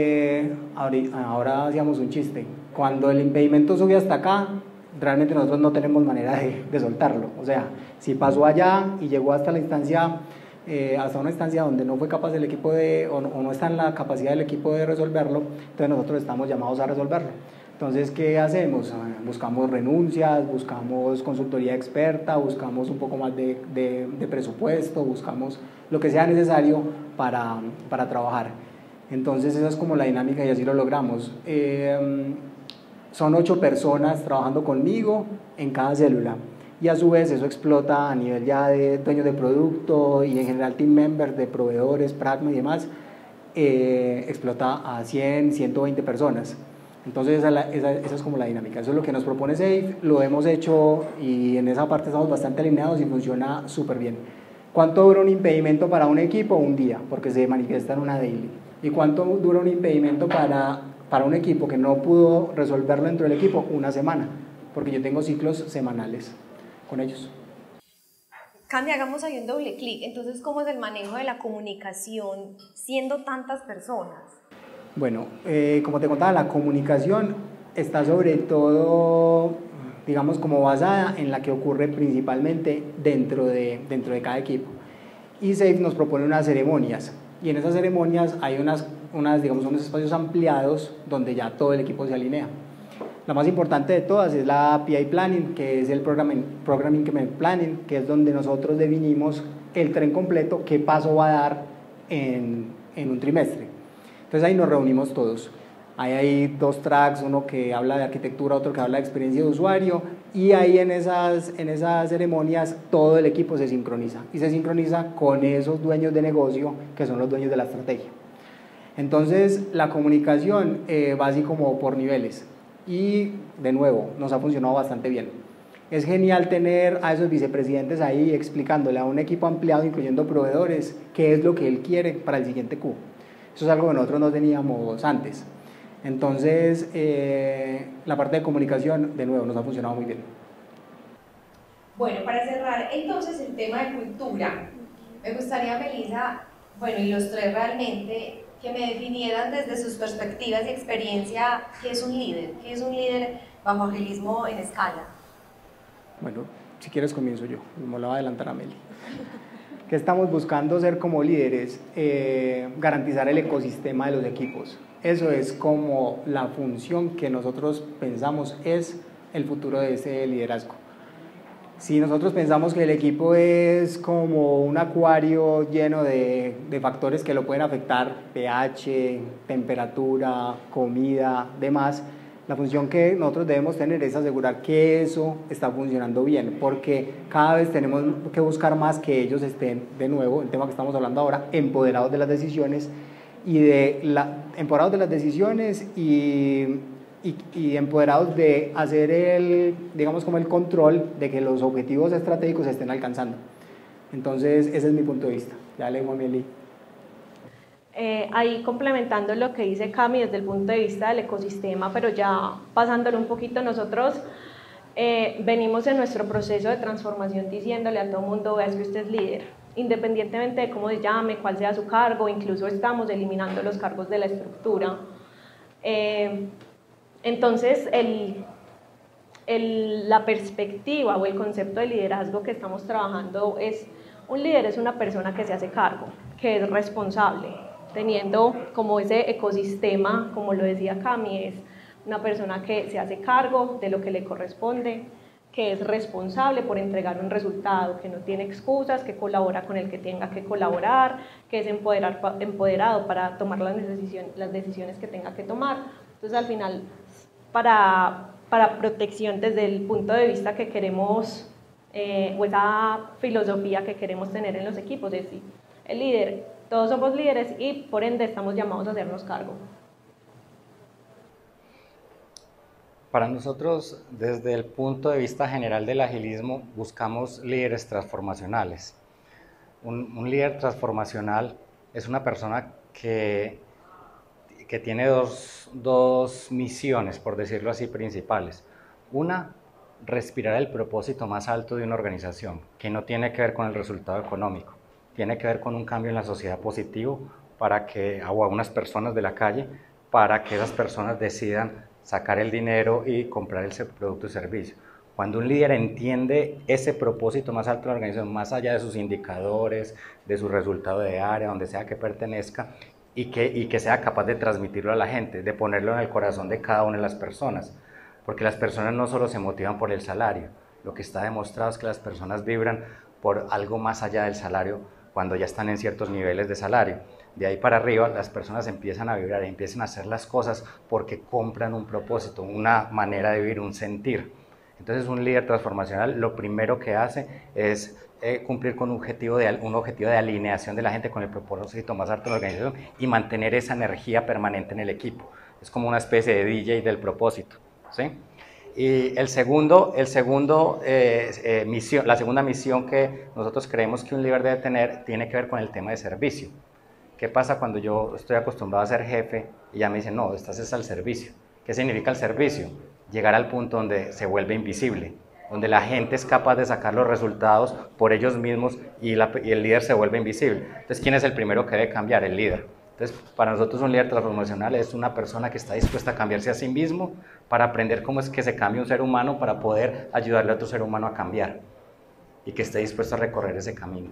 ahora hacíamos un chiste. Cuando el impedimento sube hasta acá, realmente nosotros no tenemos manera de soltarlo. O sea, si pasó allá y llegó hasta la instancia, hasta una instancia donde no fue capaz el equipo o no está en la capacidad del equipo de resolverlo, entonces nosotros estamos llamados a resolverlo. Entonces, ¿qué hacemos? Buscamos renuncias, buscamos consultoría experta, buscamos un poco más de presupuesto, buscamos lo que sea necesario para trabajar. Entonces, esa es como la dinámica y así lo logramos. Son 8 personas trabajando conmigo en cada célula y a su vez eso explota a nivel ya de dueños de producto y en general team members de proveedores, Pragma y demás, explota a 100, 120 personas. Entonces esa es como la dinámica, eso es lo que nos propone SAFe, lo hemos hecho y en esa parte estamos bastante alineados y funciona súper bien. ¿Cuánto dura un impedimento para un equipo? Un día, porque se manifiesta en una daily. ¿Y cuánto dura un impedimento para un equipo que no pudo resolverlo dentro del equipo? Una semana, porque yo tengo ciclos semanales con ellos. Cami, hagamos ahí un doble clic. Entonces, ¿cómo es el manejo de la comunicación siendo tantas personas? Bueno, como te contaba, la comunicación está sobre todo, digamos, como basada en la que ocurre principalmente dentro de cada equipo. Y SAFe nos propone unas ceremonias, y en esas ceremonias hay digamos, unos espacios ampliados donde ya todo el equipo se alinea. La más importante de todas es la PI Planning, que es el Programming Increment Planning, que es donde nosotros definimos el tren completo, qué paso va a dar en un trimestre. Entonces ahí nos reunimos todos. Hay 2 tracks, uno que habla de arquitectura, otro que habla de experiencia de usuario, y ahí en esas ceremonias todo el equipo se sincroniza, y se sincroniza con esos dueños de negocio que son los dueños de la estrategia. Entonces la comunicación va así como por niveles, y de nuevo nos ha funcionado bastante bien. Es genial tener a esos vicepresidentes ahí explicándole a un equipo ampliado, incluyendo proveedores, qué es lo que él quiere para el siguiente Q. Eso es algo que nosotros no teníamos antes. Entonces, la parte de comunicación, de nuevo, nos ha funcionado muy bien. Bueno, para cerrar entonces el tema de cultura, me gustaría, Melissa, bueno, y los tres realmente, que me definieran desde sus perspectivas y experiencia qué es un líder bajo agilismo en escala. Bueno, si quieres comienzo yo, me lo va a adelantar a Meli. ¿Qué estamos buscando ser como líderes? Garantizar el ecosistema de los equipos. Eso es como la función que nosotros pensamos es el futuro de ese liderazgo. Si nosotros pensamos que el equipo es como un acuario lleno de factores que lo pueden afectar, pH, temperatura, comida, demás, la función que nosotros debemos tener es asegurar que eso está funcionando bien, porque cada vez tenemos que buscar más que ellos estén, de nuevo, el tema que estamos hablando ahora, empoderados de las decisiones empoderados de las decisiones y empoderados de hacer digamos como el control de que los objetivos estratégicos se estén alcanzando. Entonces, ese es mi punto de vista. Ya le dejo a Meli. Ahí complementando lo que dice Cami desde el punto de vista del ecosistema, pero ya pasándolo un poquito, nosotros venimos en nuestro proceso de transformación diciéndole a todo el mundo, vea, es que usted es líder, independientemente de cómo se llame, cuál sea su cargo, incluso estamos eliminando los cargos de la estructura. Entonces, la perspectiva o el concepto de liderazgo que estamos trabajando es, un líder es una persona que se hace cargo, que es responsable, teniendo como ese ecosistema, como lo decía Cami, es una persona que se hace cargo de lo que le corresponde, que es responsable por entregar un resultado, que no tiene excusas, que colabora con el que tenga que colaborar, que es empoderado para tomar las decisiones que tenga que tomar. Entonces, al final, para protección desde el punto de vista que queremos o esa filosofía que queremos tener en los equipos, es decir, el líder, todos somos líderes y por ende estamos llamados a hacernos cargo. Para nosotros, desde el punto de vista general del agilismo, buscamos líderes transformacionales. Un líder transformacional es una persona que tiene dos misiones, por decirlo así, principales. Una, respirar el propósito más alto de una organización, que no tiene que ver con el resultado económico, tiene que ver con un cambio en la sociedad positivo para que, o a unas personas de la calle, para que esas personas decidan sacar el dinero y comprar el producto o servicio. Cuando un líder entiende ese propósito más alto de la organización, más allá de sus indicadores, de su resultado de área, donde sea que pertenezca, y que sea capaz de transmitirlo a la gente, de ponerlo en el corazón de cada una de las personas. Porque las personas no solo se motivan por el salario, lo que está demostrado es que las personas vibran por algo más allá del salario cuando ya están en ciertos niveles de salario. De ahí para arriba las personas empiezan a vibrar y empiezan a hacer las cosas porque compran un propósito, una manera de vivir, un sentir. Entonces un líder transformacional lo primero que hace es cumplir con un objetivo de alineación de la gente con el propósito más alto de la organización y mantener esa energía permanente en el equipo. Es como una especie de DJ del propósito, ¿sí? Y la segunda misión que nosotros creemos que un líder debe tener tiene que ver con el tema de servicio. ¿Qué pasa cuando yo estoy acostumbrado a ser jefe y ya me dicen, no, estás al servicio? ¿Qué significa el servicio? Llegar al punto donde se vuelve invisible, donde la gente es capaz de sacar los resultados por ellos mismos y el líder se vuelve invisible. Entonces, ¿quién es el primero que debe cambiar? El líder. Entonces, para nosotros un líder transformacional es una persona que está dispuesta a cambiarse a sí mismo para aprender cómo es que se cambia un ser humano para poder ayudarle a otro ser humano a cambiar y que esté dispuesto a recorrer ese camino.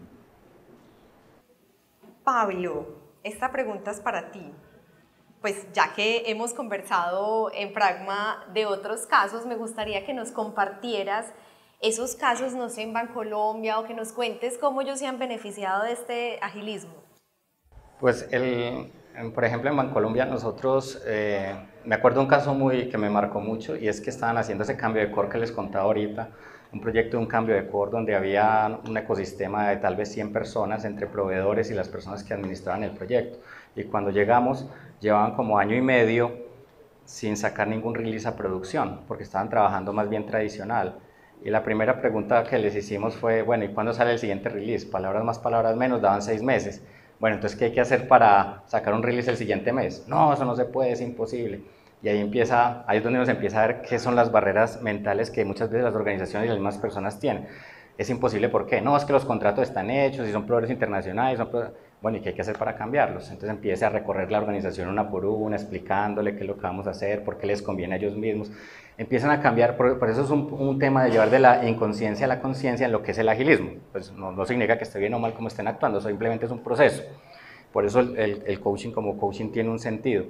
Pablo, esta pregunta es para ti. Pues ya que hemos conversado en Pragma de otros casos, me gustaría que nos compartieras esos casos, no sé, en Bancolombia, o que nos cuentes cómo ellos se han beneficiado de este agilismo. Pues, por ejemplo, en Bancolombia nosotros, me acuerdo un caso que me marcó mucho, y es que estaban haciendo ese cambio de core que les contaba ahorita, un proyecto de un cambio de core donde había un ecosistema de tal vez 100 personas entre proveedores y las personas que administraban el proyecto. Y cuando llegamos, llevaban como año y medio sin sacar ningún release a producción, porque estaban trabajando más bien tradicional. Y la primera pregunta que les hicimos fue, bueno, ¿y cuándo sale el siguiente release? Palabras más, palabras menos, daban 6 meses. Bueno, entonces, ¿qué hay que hacer para sacar un release el siguiente mes? No, eso no se puede, es imposible. Y ahí es donde nos empieza a ver qué son las barreras mentales que muchas veces las organizaciones y las mismas personas tienen. Es imposible, ¿por qué? No, es que los contratos están hechos y son proveedores internacionales, bueno, ¿y qué hay que hacer para cambiarlos? Entonces empieza a recorrer la organización una por una, explicándole qué es lo que vamos a hacer, por qué les conviene a ellos mismos. Empiezan a cambiar, por eso es un tema de llevar de la inconsciencia a la conciencia en lo que es el agilismo. Pues no significa que esté bien o mal como estén actuando, simplemente es un proceso. Por eso el coaching como coaching tiene un sentido.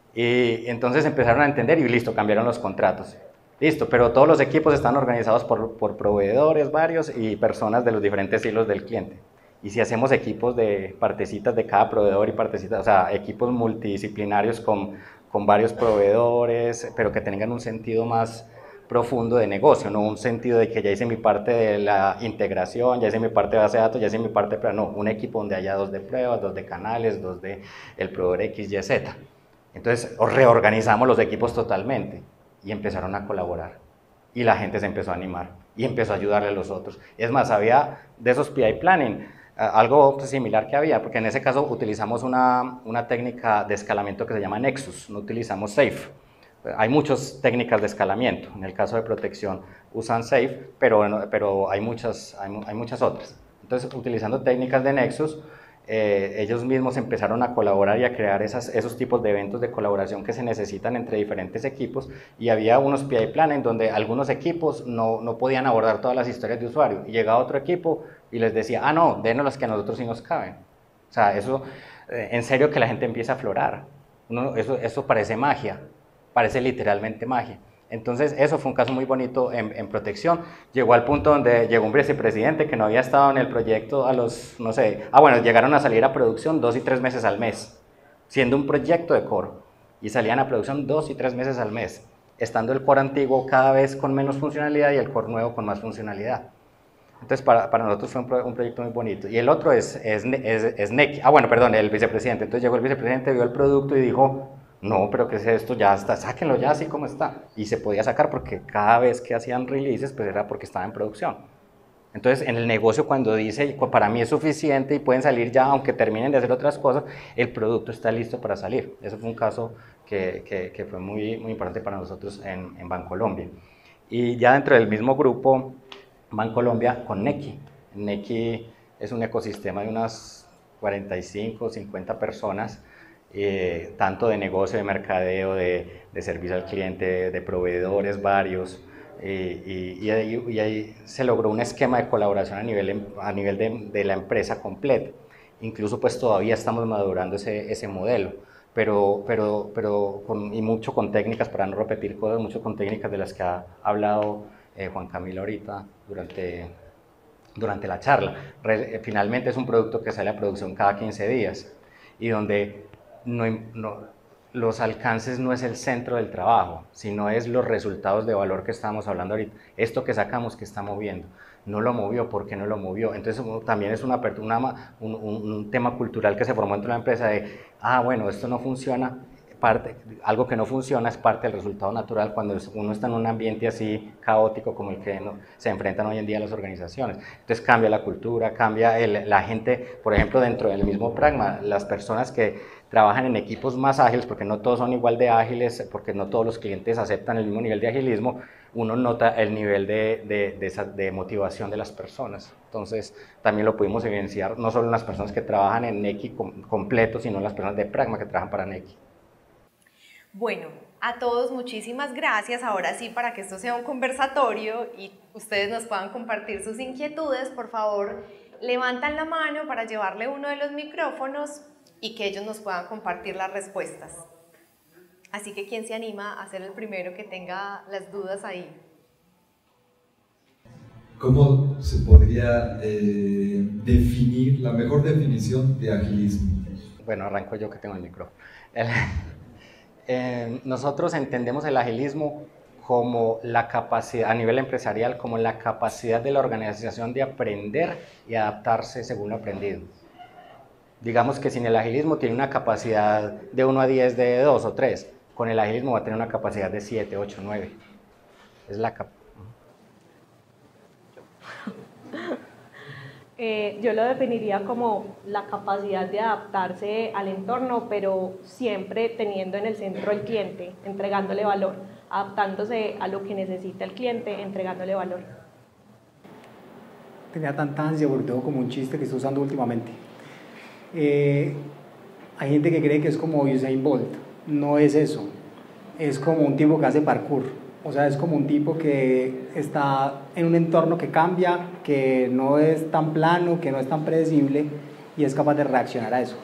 Y entonces empezaron a entender y listo, cambiaron los contratos. Listo, pero todos los equipos están organizados por proveedores varios y personas de los diferentes hilos del cliente. Y si hacemos equipos de partecitas de cada proveedor y partecitas, o sea, equipos multidisciplinarios con varios proveedores, pero que tengan un sentido más profundo de negocio, no un sentido de que ya hice mi parte de la integración, ya hice mi parte de base de datos, ya hice mi parte, pero no, un equipo donde haya 2 de pruebas, 2 de canales, 2 de el proveedor X, Y, Z. Entonces reorganizamos los equipos totalmente y empezaron a colaborar y la gente se empezó a animar y empezó a ayudarle a los otros. Es más, había de esos PI Planning, algo similar que había, porque en ese caso utilizamos una técnica de escalamiento que se llama Nexus, no utilizamos Safe. Hay muchas técnicas de escalamiento, en el caso de protección usan Safe, pero hay muchas otras. Entonces, utilizando técnicas de Nexus, ellos mismos empezaron a colaborar y a crear esos tipos de eventos de colaboración que se necesitan entre diferentes equipos, y había unos PI Plan en donde algunos equipos no podían abordar todas las historias de usuario, y llegaba otro equipo y les decía, no, denos las que a nosotros sí nos caben. O sea, eso, en serio que la gente empieza a aflorar. Eso parece magia, parece literalmente magia. Entonces, eso fue un caso muy bonito en protección. Llegó al punto donde llegó un vicepresidente que no había estado en el proyecto llegaron a salir a producción 2 y 3 meses al mes, siendo un proyecto de core, y salían a producción 2 y 3 meses al mes, estando el core antiguo cada vez con menos funcionalidad y el core nuevo con más funcionalidad. Entonces, para nosotros fue un proyecto muy bonito. Y el otro es Neki. Ah, bueno, perdón, el vicepresidente. Entonces llegó el vicepresidente, vio el producto y dijo, no, pero ¿qué es esto? Ya está, sáquenlo ya así como está. Y se podía sacar porque cada vez que hacían releases, pues era porque estaba en producción. Entonces, en el negocio cuando dice, para mí es suficiente y pueden salir ya, aunque terminen de hacer otras cosas, el producto está listo para salir. Eso fue un caso que fue muy, muy importante para nosotros en Bancolombia. Y ya dentro del mismo grupo, Bancolombia con Neki. Neki es un ecosistema de unas 45 o 50 personas, tanto de negocio, de mercadeo, de servicio al cliente, de proveedores varios, y ahí se logró un esquema de colaboración a nivel de la empresa completa. Incluso pues todavía estamos madurando ese modelo, pero y mucho con técnicas, para no repetir cosas, mucho con técnicas de las que ha hablado Juan Camilo ahorita durante la charla. Finalmente es un producto que sale a producción cada 15 días y donde los alcances no es el centro del trabajo, sino es los resultados de valor que estábamos hablando ahorita. Esto que sacamos, que está moviendo. No lo movió, ¿por qué no lo movió? Entonces también es un tema cultural que se formó entre la empresa de, bueno, esto no funciona, algo que no funciona es parte del resultado natural cuando uno está en un ambiente así caótico como el que se enfrentan hoy en día las organizaciones. Entonces cambia la cultura, cambia la gente, por ejemplo, dentro del mismo Pragma, las personas que trabajan en equipos más ágiles, porque no todos son igual de ágiles, porque no todos los clientes aceptan el mismo nivel de agilismo, uno nota el nivel de motivación de las personas. Entonces también lo pudimos evidenciar no solo en las personas que trabajan en Neki completo, sino en las personas de Pragma que trabajan para Neki. Bueno, a todos muchísimas gracias. Ahora sí, para que esto sea un conversatorio y ustedes nos puedan compartir sus inquietudes, por favor, levantan la mano para llevarle uno de los micrófonos y que ellos nos puedan compartir las respuestas. Así que, ¿quién se anima a ser el primero que tenga las dudas ahí? ¿Cómo se podría definir la mejor definición de agilismo? Bueno, arranco yo que tengo el micrófono. Nosotros entendemos el agilismo como la capacidad, a nivel empresarial, como la capacidad de la organización de aprender y adaptarse según lo aprendido. Digamos que sin el agilismo tiene una capacidad de 1 a 10 de 2 o 3, con el agilismo va a tener una capacidad de 7, 8, 9. Es la Yo lo definiría como la capacidad de adaptarse al entorno, pero siempre teniendo en el centro el cliente, entregándole valor, adaptándose a lo que necesita el cliente, entregándole valor. Tenía tanta ansia porque tengo como un chiste que estoy usando últimamente. Hay gente que cree que es como Usain Bolt. No es eso. Es como un tipo que hace parkour. O sea, es como un tipo que está en un entorno que cambia, que no es tan plano, que no es tan predecible y es capaz de reaccionar a eso.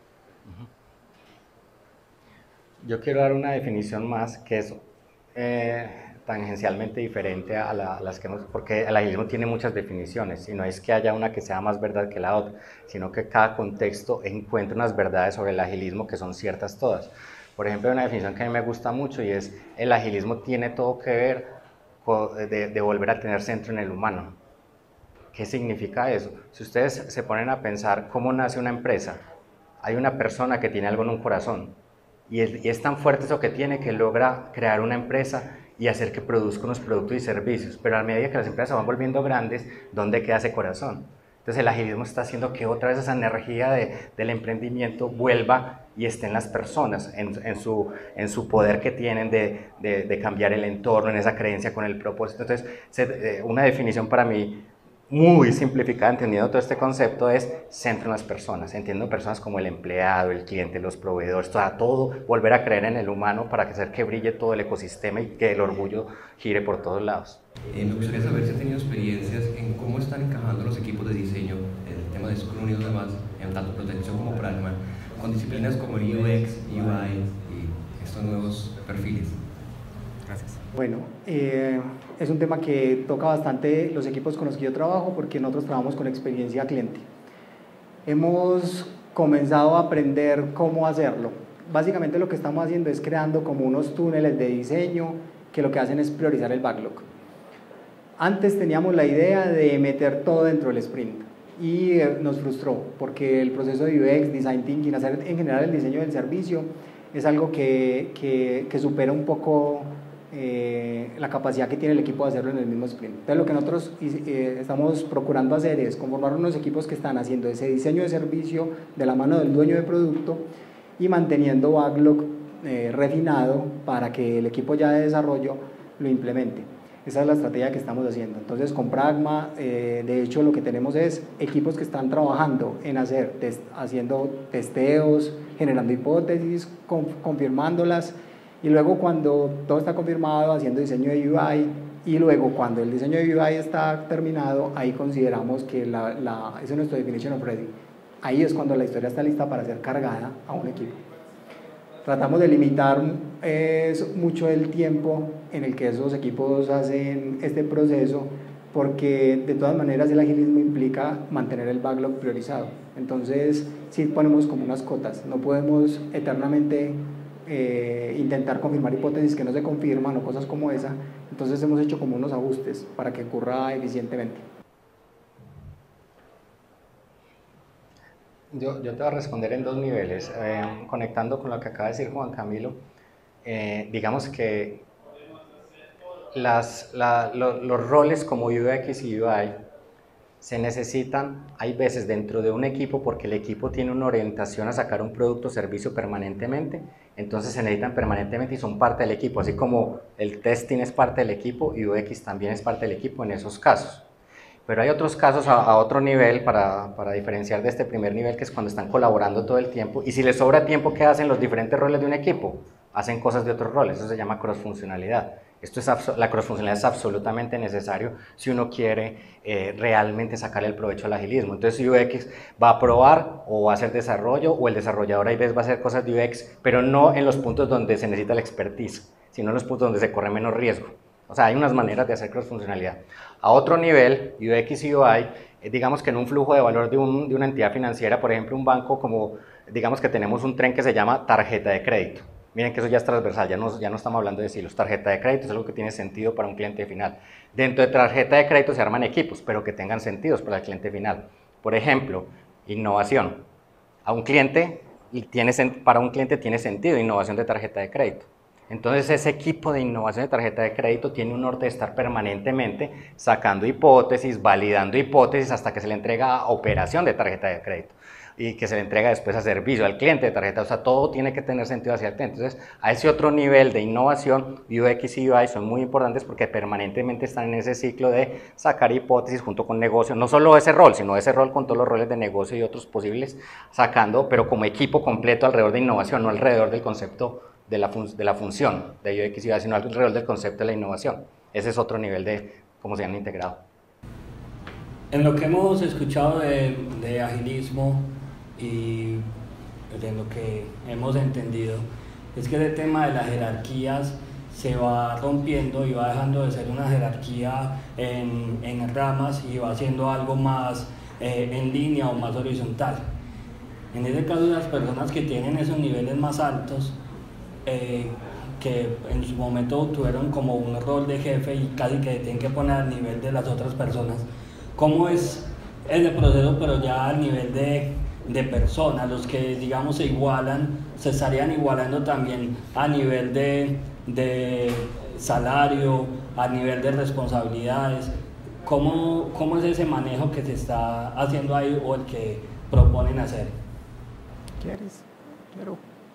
Yo quiero dar una definición más que es tangencialmente diferente a las que hemos, porque el agilismo tiene muchas definiciones y no es que haya una que sea más verdad que la otra, sino que cada contexto encuentra unas verdades sobre el agilismo que son ciertas todas. Por ejemplo, hay una definición que a mí me gusta mucho y es el agilismo tiene todo que ver con, de volver a tener centro en el humano. ¿Qué significa eso? Si ustedes se ponen a pensar cómo nace una empresa, hay una persona que tiene algo en un corazón y es tan fuerte eso que tiene que logra crear una empresa y hacer que produzca unos productos y servicios, pero a medida que las empresas se van volviendo grandes, ¿dónde queda ese corazón? Entonces el agilismo está haciendo que otra vez esa energía del emprendimiento vuelva y esté en las personas, en su poder que tienen de cambiar el entorno, en esa creencia con el propósito. Entonces una definición para mí muy simplificada, entendiendo todo este concepto, es centro en las personas, entiendo personas como el empleado, el cliente, los proveedores, todo volver a creer en el humano para hacer que brille todo el ecosistema y que el orgullo gire por todos lados. Me gustaría saber si han tenido experiencias en cómo están encajando los equipos de diseño, el tema de Scrum y los demás, en tanto protección como Pragma, con disciplinas como el UX, UI y estos nuevos perfiles. Gracias. Bueno, es un tema que toca bastante los equipos con los que yo trabajo porque nosotros trabajamos con experiencia cliente. Hemos comenzado a aprender cómo hacerlo. Básicamente lo que estamos haciendo es creando como unos túneles de diseño que lo que hacen es priorizar el backlog. Antes teníamos la idea de meter todo dentro del sprint y nos frustró porque el proceso de UX, Design Thinking, hacer en general el diseño del servicio es algo que supera un poco la capacidad que tiene el equipo de hacerlo en el mismo sprint. Entonces lo que nosotros estamos procurando hacer es conformar unos equipos que están haciendo ese diseño de servicio de la mano del dueño de producto y manteniendo backlog refinado para que el equipo ya de desarrollo lo implemente. Esa es la estrategia que estamos haciendo. Entonces con Pragma, de hecho lo que tenemos es equipos que están trabajando en haciendo testeos, generando hipótesis, confirmándolas, y luego cuando todo está confirmado, haciendo diseño de UI, y luego cuando el diseño de UI está terminado, ahí consideramos que esa es nuestra definition of ready. Ahí es cuando la historia está lista para ser cargada a un equipo. Tratamos de limitar mucho el tiempo en el que esos equipos hacen este proceso, porque de todas maneras el agilismo implica mantener el backlog priorizado. Entonces sí ponemos como unas cotas, no podemos eternamente intentar confirmar hipótesis que no se confirman o cosas como esa. Entonces hemos hecho como unos ajustes para que ocurra eficientemente. Yo te voy a responder en dos niveles, conectando con lo que acaba de decir Juan Camilo. Digamos que los roles como UX y UI se necesitan, hay veces dentro de un equipo, porque el equipo tiene una orientación a sacar un producto o servicio permanentemente, entonces se necesitan permanentemente y son parte del equipo, así como el testing es parte del equipo y UX también es parte del equipo en esos casos. Pero hay otros casos a otro nivel para diferenciar de este primer nivel, que es cuando están colaborando todo el tiempo, y si les sobra tiempo, ¿qué hacen los diferentes roles de un equipo? Hacen cosas de otros roles, eso se llama cross-funcionalidad. La cross-funcionalidad es absolutamente necesario si uno quiere realmente sacarle el provecho al agilismo. Entonces UX va a probar o va a hacer desarrollo, o el desarrollador a veces va a hacer cosas de UX, pero no en los puntos donde se necesita la expertise, sino en los puntos donde se corre menos riesgo. O sea, hay unas maneras de hacer cross-funcionalidad. A otro nivel, UX y UI, digamos que en un flujo de valor de una entidad financiera, por ejemplo, un banco, como digamos que tenemos un tren que se llama tarjeta de crédito. Miren que eso ya es transversal, ya no estamos hablando de silos. Tarjeta de crédito es algo que tiene sentido para un cliente final. Dentro de tarjeta de crédito se arman equipos, pero que tengan sentidos para el cliente final. Por ejemplo, innovación. Para un cliente tiene sentido innovación de tarjeta de crédito. Entonces ese equipo de innovación de tarjeta de crédito tiene un norte de estar permanentemente sacando hipótesis, validando hipótesis, hasta que se le entrega a operación de tarjeta de crédito y que se le entrega después a servicio al cliente de tarjeta. O sea, todo tiene que tener sentido hacia el cliente. Entonces, a ese otro nivel de innovación, UX y UI son muy importantes porque permanentemente están en ese ciclo de sacar hipótesis junto con negocio, no solo ese rol, sino ese rol con todos los roles de negocio y otros posibles, sacando, pero como equipo completo alrededor de innovación, no alrededor del concepto de la función de UX y UI, sino alrededor del concepto de la innovación. Ese es otro nivel de cómo se han integrado. En lo que hemos escuchado de agilismo y en lo que hemos entendido, es que el tema de las jerarquías se va rompiendo y va dejando de ser una jerarquía en ramas y va siendo algo más en línea o más horizontal. En ese caso, las personas que tienen esos niveles más altos, que en su momento tuvieron como un rol de jefe y casi que tienen que poner al nivel de las otras personas, ¿cómo es ese proceso, pero ya al nivel de personas, los que digamos se igualan, se estarían igualando también a nivel de salario, a nivel de responsabilidades? ¿Cómo es ese manejo que se está haciendo ahí o el que proponen hacer? ¿Quieres? Claro.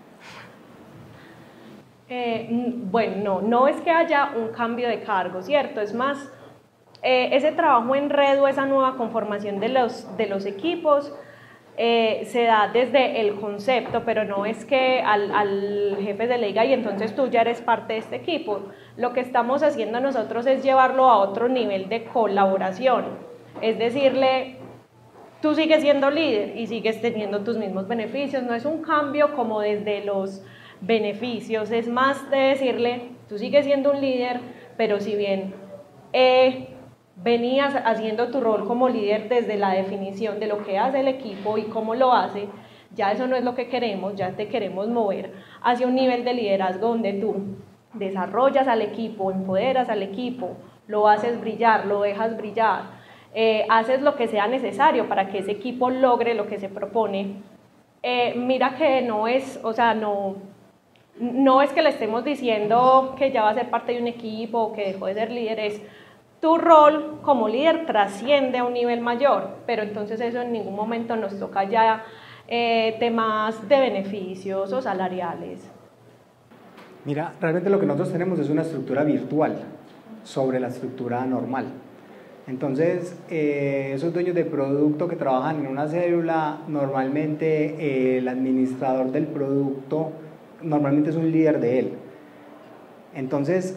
Bueno, no es que haya un cambio de cargo, ¿cierto? Es más, ese trabajo en red o esa nueva conformación de los equipos se da desde el concepto, pero no es que al jefe se le diga y entonces tú ya eres parte de este equipo. Lo que estamos haciendo nosotros es llevarlo a otro nivel de colaboración, es decirle, tú sigues siendo líder y sigues teniendo tus mismos beneficios. No es un cambio como desde los beneficios, es más de decirle, tú sigues siendo un líder, pero si bien venías haciendo tu rol como líder desde la definición de lo que hace el equipo y cómo lo hace, ya eso no es lo que queremos, ya te queremos mover hacia un nivel de liderazgo donde tú desarrollas al equipo, empoderas al equipo, lo haces brillar, lo dejas brillar, haces lo que sea necesario para que ese equipo logre lo que se propone. Mira que no es, o sea, no es que le estemos diciendo que ya va a ser parte de un equipo o que dejó de ser líder, es tu rol como líder trasciende a un nivel mayor, pero entonces eso en ningún momento nos toca ya temas de beneficios o salariales. Mira, realmente lo que nosotros tenemos es una estructura virtual sobre la estructura normal. Entonces, esos dueños de producto que trabajan en una célula, normalmente el administrador del producto normalmente es un líder de él. Entonces,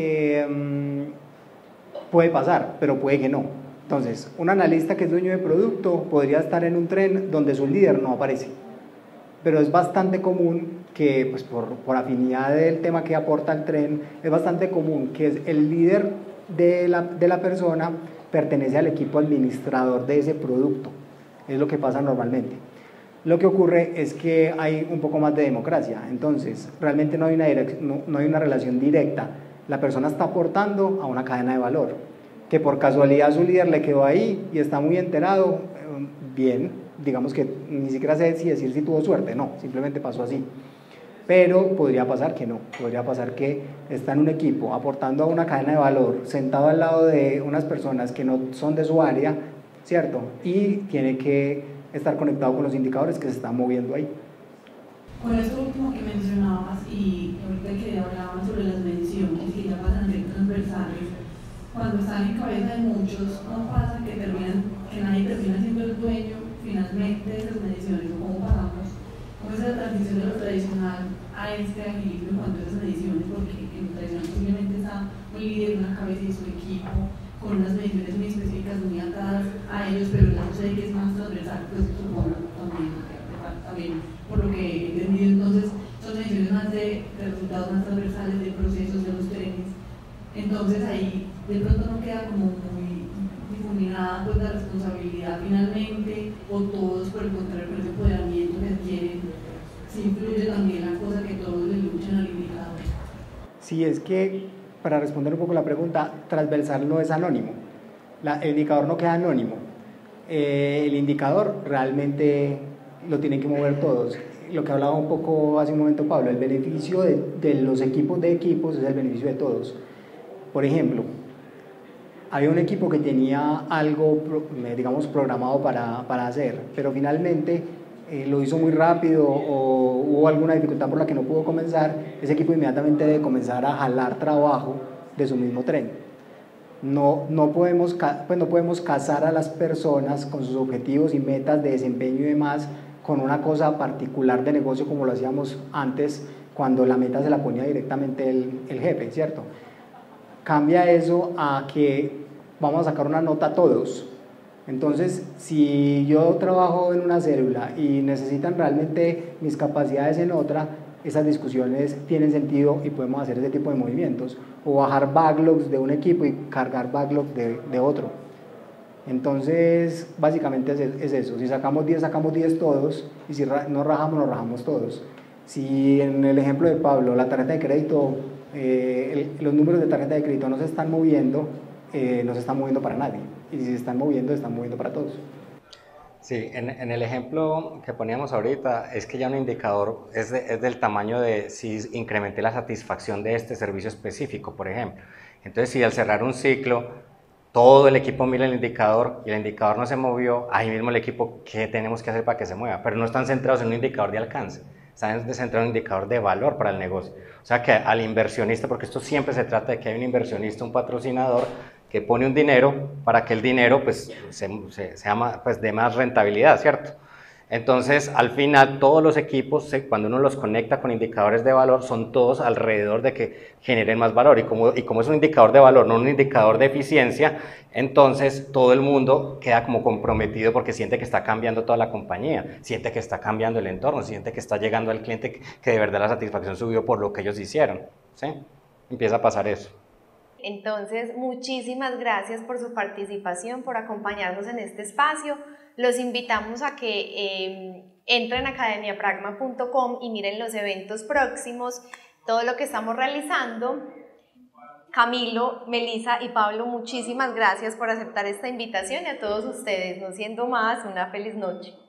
puede pasar, pero puede que no. Entonces, un analista que es dueño de producto podría estar en un tren donde su líder no aparece. Pero es bastante común que, pues por afinidad del tema que aporta el tren, es bastante común que el líder de la persona pertenece al equipo administrador de ese producto. Es lo que pasa normalmente. Lo que ocurre es que hay un poco más de democracia, entonces realmente no hay una relación directa. La persona está aportando a una cadena de valor, que por casualidad su líder le quedó ahí y está muy enterado, bien, digamos que ni siquiera sé si decir si tuvo suerte, no, simplemente pasó así. Pero podría pasar que no, podría pasar que está en un equipo aportando a una cadena de valor, sentado al lado de unas personas que no son de su área, ¿cierto? Y tiene que estar conectado con los indicadores que se están moviendo ahí. Con esto último que mencionabas y ahorita que hablaban sobre las mediciones que ya pasan a ser transversales, cuando están en cabeza de muchos, ¿no pasa que nadie termina siendo el dueño finalmente de esas mediciones? ¿O cómo pasamos? ¿Cómo es la transición de lo tradicional a este agilismo en cuanto a esas mediciones? Porque en lo tradicional simplemente está un líder, una cabeza y su equipo con unas mediciones muy específicas, muy atadas a ellos, pero ya sucede que es más transversal, pues supongo también por lo que he entendido. Entonces son mediciones más de resultados más transversales, de procesos, de los trenes. Entonces ahí de pronto no queda como muy difuminada pues la responsabilidad finalmente, o todos por el contrario con ese empoderamiento que adquieren, sí influye también la cosa que todos le luchan al indicador. Sí, es que para responder un poco la pregunta, transversal no es anónimo, el indicador no queda anónimo, el indicador realmente lo tienen que mover todos. Lo que hablaba un poco hace un momento Pablo, el beneficio de los equipos de equipos es el beneficio de todos. Por ejemplo, había un equipo que tenía algo, digamos, programado para hacer, pero finalmente lo hizo muy rápido o hubo alguna dificultad por la que no pudo comenzar. Ese equipo inmediatamente debe comenzar a jalar trabajo de su mismo tren. No podemos casar a las personas con sus objetivos y metas de desempeño y demás con una cosa particular de negocio como lo hacíamos antes, cuando la meta se la ponía directamente el jefe, ¿cierto? Cambia eso a que vamos a sacar una nota todos. Entonces, si yo trabajo en una célula y necesitan realmente mis capacidades en otra, esas discusiones tienen sentido y podemos hacer ese tipo de movimientos, o bajar backlogs de un equipo y cargar backlogs de otro. Entonces, básicamente es eso. Si sacamos 10 todos, y si no rajamos, nos rajamos todos. Si en el ejemplo de Pablo, la tarjeta de crédito, los números de tarjeta de crédito no se están moviendo para nadie. Y si se están moviendo para todos. Sí, en el ejemplo que poníamos ahorita, es que ya un indicador es del tamaño de si incrementé la satisfacción de este servicio específico, por ejemplo. Entonces, si al cerrar un ciclo, todo el equipo mira el indicador y el indicador no se movió, ahí mismo el equipo, ¿qué tenemos que hacer para que se mueva? Pero no están centrados en un indicador de alcance, están centrados en un indicador de valor para el negocio. O sea que al inversionista, porque esto siempre se trata de que hay un inversionista, un patrocinador, que pone un dinero para que el dinero pues, sea pues, de más rentabilidad, ¿cierto? Entonces, al final, todos los equipos, cuando uno los conecta con indicadores de valor, son todos alrededor de que generen más valor. Y como es un indicador de valor, no un indicador de eficiencia, entonces todo el mundo queda como comprometido porque siente que está cambiando toda la compañía, siente que está cambiando el entorno, siente que está llegando al cliente que de verdad la satisfacción subió por lo que ellos hicieron, ¿sí? Empieza a pasar eso. Entonces, muchísimas gracias por su participación, por acompañarnos en este espacio. Los invitamos a que entren a academiapragma.com y miren los eventos próximos, todo lo que estamos realizando. Camilo, Melissa y Pablo, muchísimas gracias por aceptar esta invitación y a todos ustedes, no siendo más, una feliz noche.